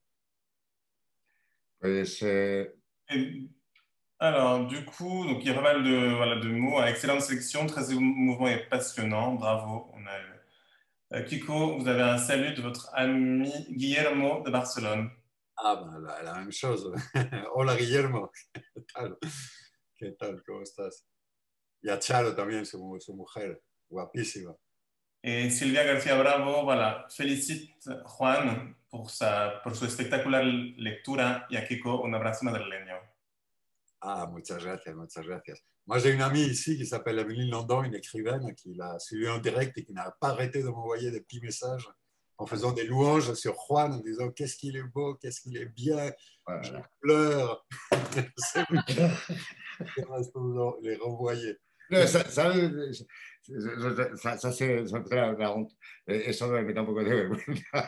Pues. Euh... Et, alors, du coup, donc, il y a pas mal de, voilà, de mots. Excellente sélection, très émouvant et passionnant. Bravo. On a, euh, Kiko, vous avez un salut de votre ami Guillermo de Barcelone. Ah, ben, la, la même chose. Hola, Guillermo. ¿Qué tal? ¿Qué tal? ¿Cómo estás? Y a Charo también, su, su mujer. Guapísima. Et Silvia García Bravo, voilà, félicite Juan pour, sa, por su espectacular lectura y a Kiko un abrazo madrileño. Ah, muchas gracias, muchas gracias. Moi, j'ai une amie ici qui s'appelle Amélie Landon, une écrivaine qui l'a suivi en direct et qui n'a pas arrêté de m'envoyer des petits messages en faisant des louanges sur Juan, en disant qu'est-ce qu'il est beau, qu'est-ce qu'il est bien, Voilà. je pleure. C'est vrai, je peux vous les renvoyer. No, ça, ça, ça, ça, c'est ça me fait la, la honte. Eso me da un poco de vergüenza.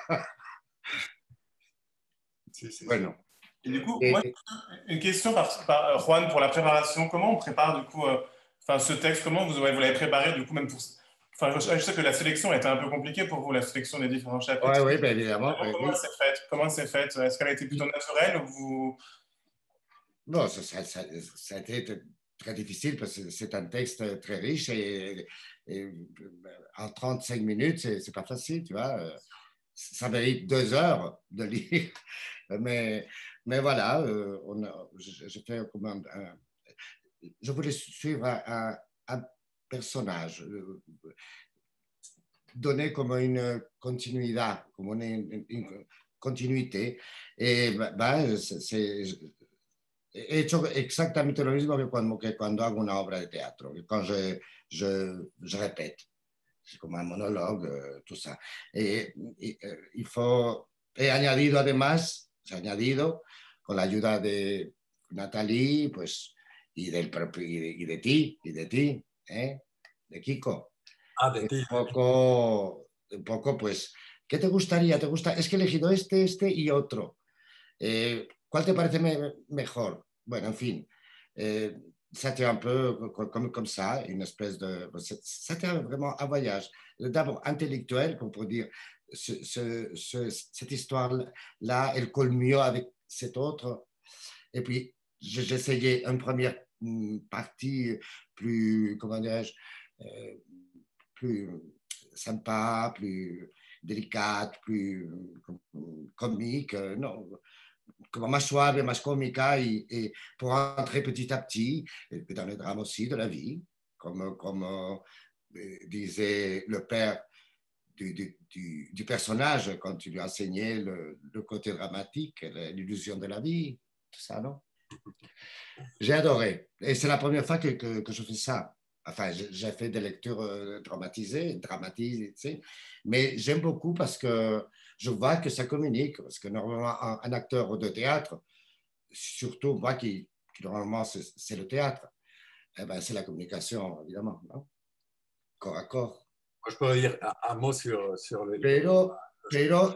Si, si, Bueno. Et du coup, Et, moi, une question par, par Juan pour la préparation. Comment on prépare du coup, euh, enfin, ce texte? Comment vous, vous l'avez préparé du coup même pour. Enfin, je, je sais que la sélection était un peu compliquée pour vous, la sélection des différents chapitres. Oui, oui, bien évidemment. Comment, Oui, comment oui. elle s'est faite? Comment c'est fait? Est-ce qu'elle a été plutôt naturelle ou vous... Non, ça, ça, ça, ça a été très difficile parce que c'est un texte très riche et, et en trente-cinq minutes, c'est pas facile, tu vois. Ça mérite deux heures de lire. Mais, mais voilà, euh, on a, je, je, fais comme un, un, je voulais suivre un, un, un personnage, euh, donner comme une continuité, comme une, une, une continuité. Et ben, c'est he hecho exactamente lo mismo que cuando, que cuando hago una obra de teatro, que quand je, je, je répète. C'est comme un monologue, euh, tout ça. Et, et, il faut, he añadido además, he añadido con la ayuda de Natalie, pues, y, del propio, y, de, y de ti, y de ti, ¿eh? De Kiko. Ah, de ti. Un poco, un poco, pues, ¿qué te gustaría? ¿Te gusta? Es que he elegido este, este y otro. Eh, ¿Cuál te parece me mejor? Bueno, en fin. Eh, C'était un peu comme, comme ça, une espèce de... C'était vraiment un voyage. D'abord intellectuel, pour dire, ce, ce, ce, cette histoire-là, elle colle mieux avec cette autre. Et puis, j'essayais une première partie plus, comment dirais-je, euh, plus sympa, plus délicate, plus comique. Non, como más suave, más cómica, y, y pour entrer petit à petit dans le drame aussi de la vie, comme, comme euh, disait le père du, du, du, du personnage quand tu lui enseignais le, le côté dramatique, l'illusion de la vie, tout ça, non? J'ai adoré. Et c'est la première fois que, que, que je fais ça. Enfin, j'ai fait des lectures euh, dramatisées, dramatisées, tu sais. Mais j'aime beaucoup parce que je vois que ça communique. Parce que normalement, un, un acteur de théâtre, surtout moi qui, qui normalement, c'est le théâtre, eh ben, c'est la communication, évidemment, non? Corps à corps. Moi, je pourrais dire un, un mot sur, sur le... Pero, pero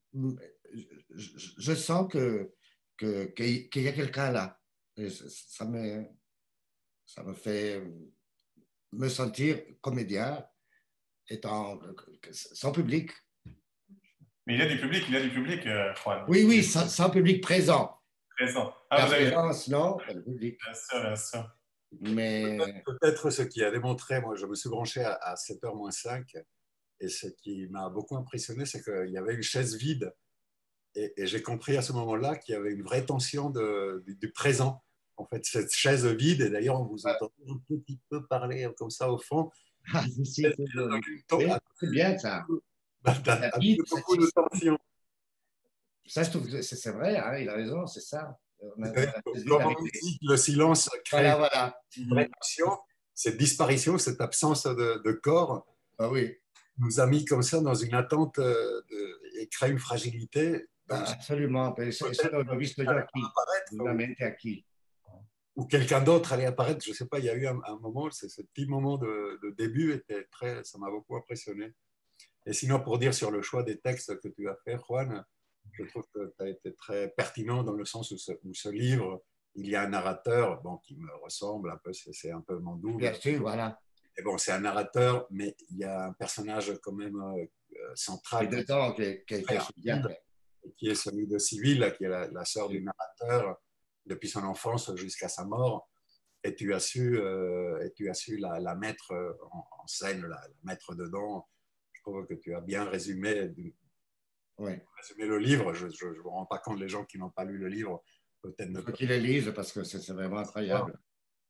je, je sens que, que, qu'il y a quelqu'un là. Et ça me, ça me fait me sentir comédien étant sans public. Mais il y a du public, il y a du public, euh, Juan. Oui, oui, sans, sans public présent. Présent. Ah, la vous présence, avez... non, pas le public. Bien sûr, bien sûr. Mais... Peut-être peut ce qui a démontré, moi je me suis branché à, à sept heures moins cinq, et ce qui m'a beaucoup impressionné, c'est qu'il y avait une chaise vide. Et, et j'ai compris à ce moment-là qu'il y avait une vraie tension de, du, du présent. En fait, cette chaise vide, et d'ailleurs, on vous entend un petit peu parler comme ça au fond. Ah, c'est bien ça. Avec beaucoup de tension. Ça, je trouve que c'est vrai, hein, il a raison, c'est ça. On a, comme en musique, le silence crée voilà, voilà. une vraie tension. Cette disparition, cette absence de, de corps, ah, oui. nous a mis comme ça dans une attente de, et crée une fragilité. Ah, absolument, eso lo he visto yo aquí, realmente aquí. Ou quelqu'un d'autre allait apparaître, je ne sais pas, il y a eu un, un moment, ce petit moment de, de début, était très, ça m'a beaucoup impressionné. Et sinon, pour dire sur le choix des textes que tu as fait, Juan, je trouve que tu as été très pertinent dans le sens où ce, où ce livre, il y a un narrateur, bon, qui me ressemble un peu, c'est un peu mon double. Bien sûr, voilà. Et bon, c'est un narrateur, mais il y a un personnage quand même euh, central. Et dedans, qui, qui, qui, bien, qui est celui de Sibylle, qui est la, la sœur du narrateur depuis son enfance jusqu'à sa mort. Et tu as su, euh, et tu as su la, la mettre en, en scène, la, la mettre dedans. Je trouve que tu as bien résumé, oui. résumé le livre. Je ne me rends pas compte, les gens qui n'ont pas lu le livre, peut-être ne peuvent pas. Qu'ils le lisent parce que c'est vraiment incroyable.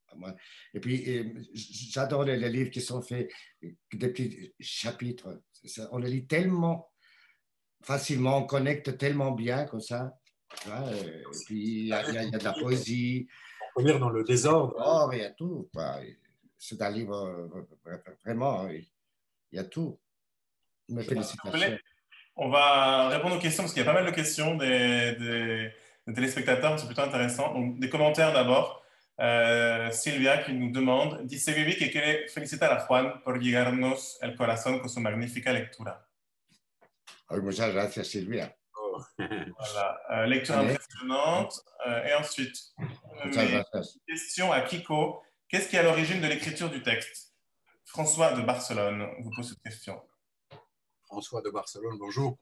Moi. Et puis, j'adore les, les livres qui sont faits, des petits chapitres. Ça, on les lit tellement facilement, on connecte tellement bien comme ça. Et puis, il y, a, il y a de la poésie. On peut lire dans le désordre. Oh, il y a tout. C'est un livre, vraiment, il y a tout. Mes félicitations. On va répondre aux questions parce qu'il y a pas mal de questions des, des, des téléspectateurs, c'est plutôt intéressant. Donc, des commentaires d'abord. Euh, Silvia qui nous demande: Dice Vivi que quiere felicitar a Juan por llegarnos el corazón con su magnífica lectura. Oh, muchas gracias, Silvia. Oh. Voilà, euh, lecture impressionnante. Euh, et ensuite, mes questions à Kiko. Qu'est-ce qui est à l'origine de l'écriture du texte? François de Barcelone vous pose cette question. François de Barcelone, bonjour.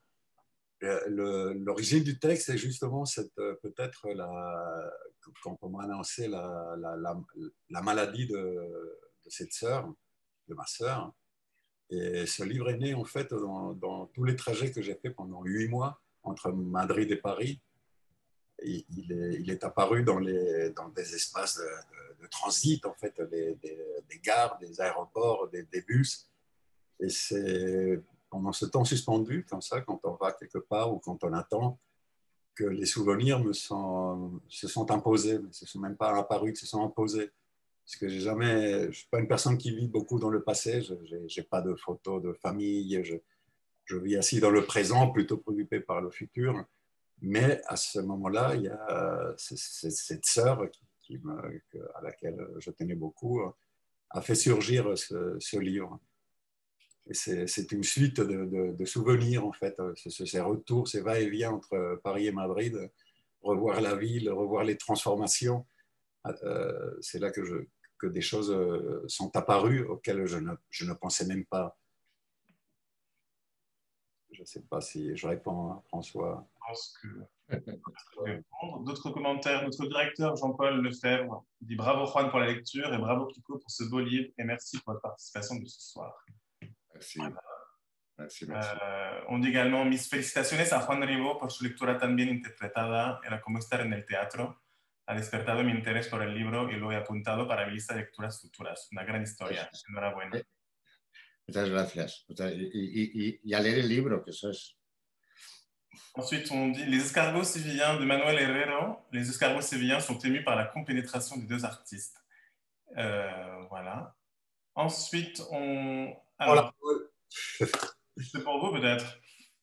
L'origine du texte, c'est justement peut-être la, quand on m'a annoncé la, la, la, la maladie de, de cette sœur, de ma sœur. Et ce livre est né en fait dans, dans tous les trajets que j'ai fait pendant huit mois entre Madrid et Paris. Et il, est, il est apparu dans, les, dans des espaces de, de, de transit, en fait, des, des, des gares, des aéroports, des, des bus. Et c'est pendant ce temps suspendu, comme ça, quand on va quelque part ou quand on attend, que les souvenirs me sont, se sont imposés, mais ce ne sont même pas apparus, ils se sont imposés. Parce que j'ai jamais, je ne suis pas une personne qui vit beaucoup dans le passé, je n'ai pas de photos de famille, je, je vis assis dans le présent, plutôt préoccupé par le futur. Mais à ce moment-là, il y a cette sœur qui, qui me, à laquelle je tenais beaucoup, a fait surgir ce, ce livre. C'est une suite de, de, de souvenirs, en fait, ces retours, ces va-et-vient entre Paris et Madrid, revoir la ville, revoir les transformations. Euh, c'est là que, je, que des choses sont apparues auxquelles je ne, je ne pensais même pas. Je ne sais pas si je réponds à François. Je pense que... D'autres commentaires. Notre directeur Jean-Paul Lefebvre dit: bravo Juan pour la lecture et bravo Kiko pour ce beau livre et merci pour votre participation de ce soir. Merci. Voilà. Merci, merci. Euh, on dit également: mis felicitaciones a Juan Ribó por su lectura tan bien interpretada. Era como estar en el teatro. Ha despertado mi interés por el libro y lo he apuntado para mi lista de lecturas futuras. Una gran historia. Enhorabuena. Muchas gracias. Y, y, y, y a leer el libro, que eso es. Ensuite, on dit: les escargots sévillans de Manuel Herrero. Les escargots sévillans sont émus par la compénétration des deux artistes. Euh, voilà. Ensuite, on... Alors, c'est pour vous peut-être.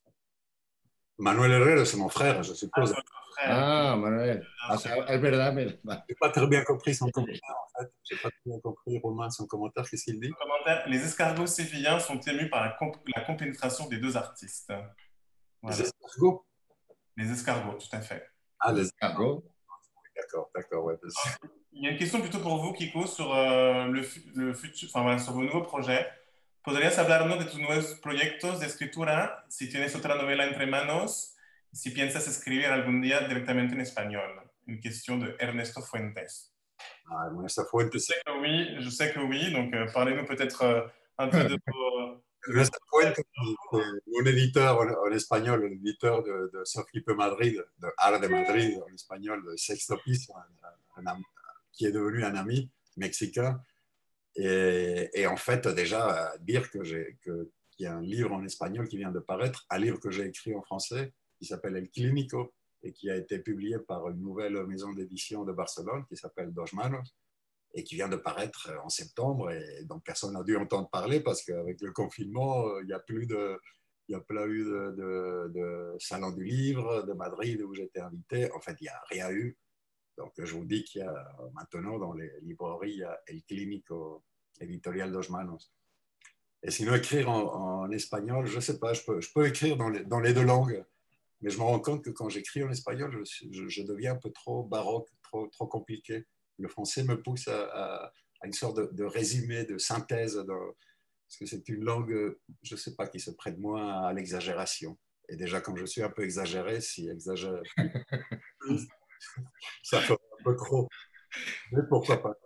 Manuel Herrero, c'est mon frère, je suppose. Ah, ah Manuel. Ah, es verdad, mais... Je n'ai pas très bien compris son commentaire, en fait. Je n'ai pas très bien compris, Romain, son commentaire. Qu'est-ce qu'il dit? Commentaire: les escargots sévillans sont émus par la, comp la compénétration des deux artistes. Voilà. Les escargots? Les escargots, tout à fait. Ah, les escargots. D'accord, d'accord. Ouais, il y a une question plutôt pour vous, Kiko, sur euh, le, le futur, enfin, voilà, sur vos nouveaux projets. ¿Podrías hablarnos de tus nuevos proyectos de escritura? Si tienes otra novela entre manos, si piensas escribir algún día directamente en español. Une question de Ernesto Fuentes. Ah, Ernesto Fuentes. Je sais que oui, je sais que oui. Donc, euh, parlez-nous peut-être euh, un peu de vos... Ernesto Fuentes, mon éditeur en, en espagnol, l'éditeur de, de Sophie Madrid, de Art de Madrid, en espagnol, de Sextopis, un, un, qui est devenu un ami mexicain. Et, et en fait, déjà, dire que j'ai, que, qu'il y a un livre en espagnol qui vient de paraître, un livre que j'ai écrit en français, qui s'appelle El Clínico, et qui a été publié par une nouvelle maison d'édition de Barcelone, qui s'appelle Dos Manos, et qui vient de paraître en septembre. Et donc, personne n'a dû entendre parler, parce qu'avec le confinement, il n'y a plus de... Il n'y a pas eu de, de, de salon du livre de Madrid où j'étais invité. En fait, il n'y a rien eu. Donc, je vous dis qu'il y a maintenant dans les librairies, il y a El Clínico, Editorial Dos Manos. Et sinon, écrire en, en espagnol, je ne sais pas, je peux, je peux écrire dans les, dans les deux langues, mais je me rends compte que quand j'écris en espagnol, je, je, je deviens un peu trop baroque, trop, trop compliqué. Le français me pousse à, à, à une sorte de, de résumé, de synthèse, de, parce que c'est une langue, je ne sais pas, qui se prête moins à l'exagération. Et déjà, comme je suis un peu exagéré, si exagère plus, ça fait un peu trop. Mais pourquoi pas?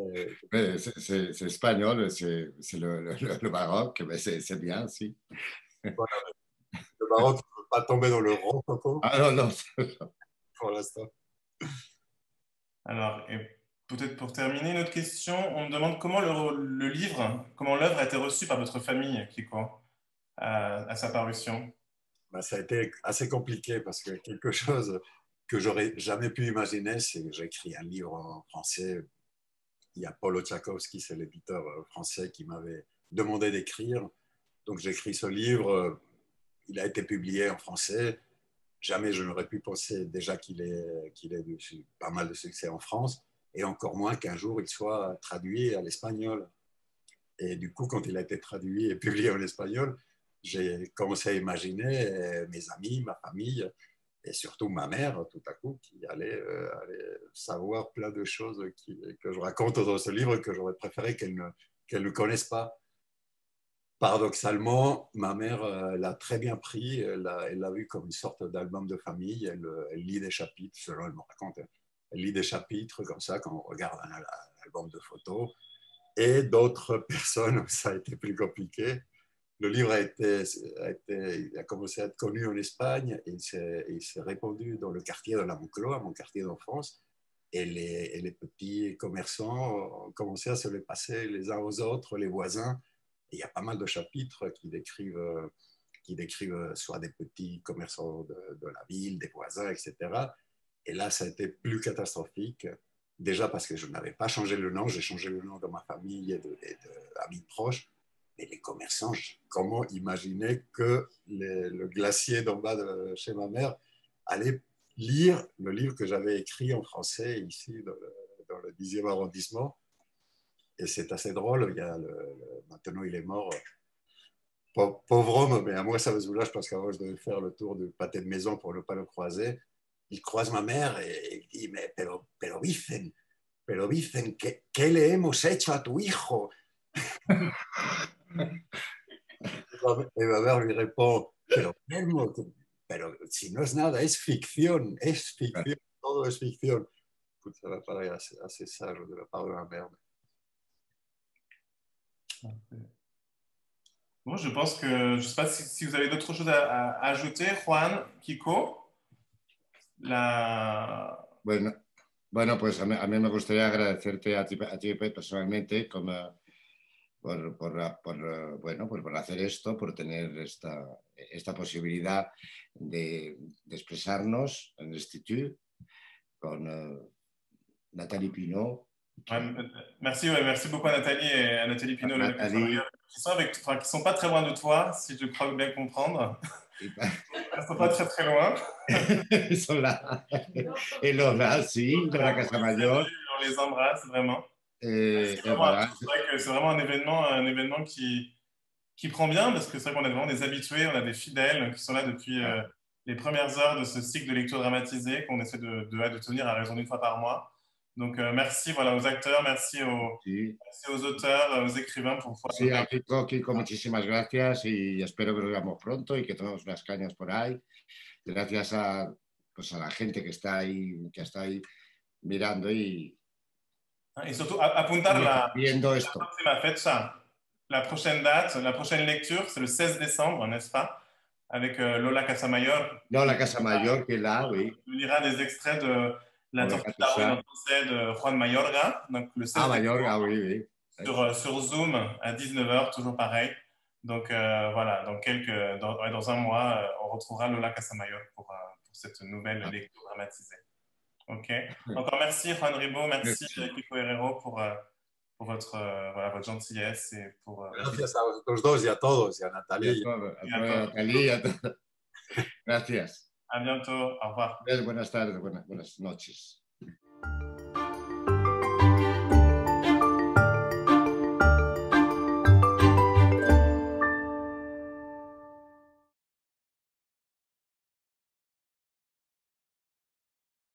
C'est espagnol, c'est le, le, le baroque, mais c'est bien aussi. Voilà. Le baroque ne peut pas tomber dans le rococo. Ah non, non. Pour l'instant. Alors, et peut-être pour terminer, une autre question. On me demande comment le, le livre, comment l'œuvre a été reçue par votre famille, Kiko, à, à sa parution. Ben, ça a été assez compliqué parce que quelque chose que j'aurais jamais pu imaginer, c'est que j'écris un livre en français. Il y a Paul Otsakowski, c'est l'éditeur français, qui m'avait demandé d'écrire. Donc j'écris ce livre. Il a été publié en français. Jamais je n'aurais pu penser déjà qu'il ait, qu'il ait de, pas mal de succès en France, et encore moins qu'un jour il soit traduit à l'espagnol. Et du coup, quand il a été traduit et publié en espagnol, j'ai commencé à imaginer mes amis, ma famille, et surtout ma mère, tout à coup, qui allait, euh, allait savoir plein de choses qui, que je raconte dans ce livre que j'aurais préféré qu'elle ne, qu'elle ne connaisse pas. Paradoxalement, ma mère euh, l'a très bien pris, elle l'a, elle l'a vu comme une sorte d'album de famille, elle, elle lit des chapitres, selon elle me raconte, elle lit des chapitres comme ça quand on regarde un, un album de photos, et d'autres personnes, ça a été plus compliqué. Le livre a, été, a, été, a commencé à être connu en Espagne, et il s'est, il s'est répandu dans le quartier de la Moncloa, mon quartier d'enfance, et les, et les petits commerçants ont commencé à se les passer les uns aux autres, les voisins. Et il y a pas mal de chapitres qui décrivent, qui décrivent soit des petits commerçants de, de la ville, des voisins, et cetera. Et là, ça a été plus catastrophique. Déjà parce que je n'avais pas changé le nom, j'ai changé le nom de ma famille et d'amis proches. Mais les commerçants, comment imaginer que les, le glacier d'en bas de chez ma mère allait lire le livre que j'avais écrit en français ici dans le, dans le dixième arrondissement. Et c'est assez drôle, il y a le, le, maintenant il est mort, pauvre homme, mais à moi ça me soulage parce qu'avant je devais faire le tour du pâté de maison pour ne pas le croiser. Il croise ma mère et il dit, mais pero, pero dicen, pero dicen, que, ¿qué le hemos hecho a tu hijo? Et ma mère lui répond, pero, pero si no es nada, es ficción, es ficción, todo es ficción. Écoute, ça va paraître assez, assez sage de la part de ma mère. Bon, je pense que, je ne sais pas si, si vous avez d'autres choses à, à ajouter, Juan, Kiko. La... Bueno, bueno, pues a mí, a mí me gustaría agradecerte a ti, a ti personalmente como, por, por, por, bueno, pues por hacer esto, por tener esta, esta posibilidad de, de expresarnos en el Institut con uh, Nathalie Pinault. Ouais, merci, ouais, merci beaucoup à Nathalie et à Nathalie Pinault, Nathalie, qui sont avec, enfin, qui sont pas très loin de toi, si je crois bien comprendre. Ils ne sont pas très très loin. Ils sont là. Et Lola, si, de la Casa Mayor. On les embrasse vraiment. Et, c'est, et voilà. C'est vrai que c'est vraiment un événement, un événement qui, qui prend bien, parce que c'est vrai qu'on a vraiment des habitués, on a des fidèles qui sont là depuis euh, les premières heures de ce cycle de lecture dramatisée qu'on essaie de, de, de tenir à raison d'une fois par mois. Donc, euh, merci voilà, aux acteurs, merci aux, sí. merci aux auteurs, aux écrivains pour pouvoir... Sí, a Kiko, Kiko, muchísimas gracias y espero que nos veamos pronto y que tomemos unas cañas por ahí. Gracias a, pues a la gente que está ahí, que está ahí mirando y... Y surtout, apuntar la, viendo esto. la próxima fecha, la prochaine date, la prochaine lecture, c'est le seize décembre, n'est-ce pas? Avec euh, Lola Casamayor. Lola Casamayor, qui est là, oui. On lira des extraits de La Tortue en français de Juan Mayorga. Donc le seize ah, Mayorga, oui, oui. Sur, sur Zoom à dix-neuf heures, toujours pareil. Donc euh, voilà, dans, quelques, dans, dans un mois, euh, on retrouvera Lola Casamayor pour, euh, pour cette nouvelle ah. lecture dramatisée. Ok. Encore merci Juan Ribot, merci, merci. Kiko Herrero pour, euh, pour votre, euh, voilà, votre gentillesse et pour. Euh, Gracias a vosotros dos y a todos, y a Nathalie. Y a todo, a a Nathalie, a todo. Gracias. À bientôt. Au revoir. Buenas tardes, buenas, buenas noches.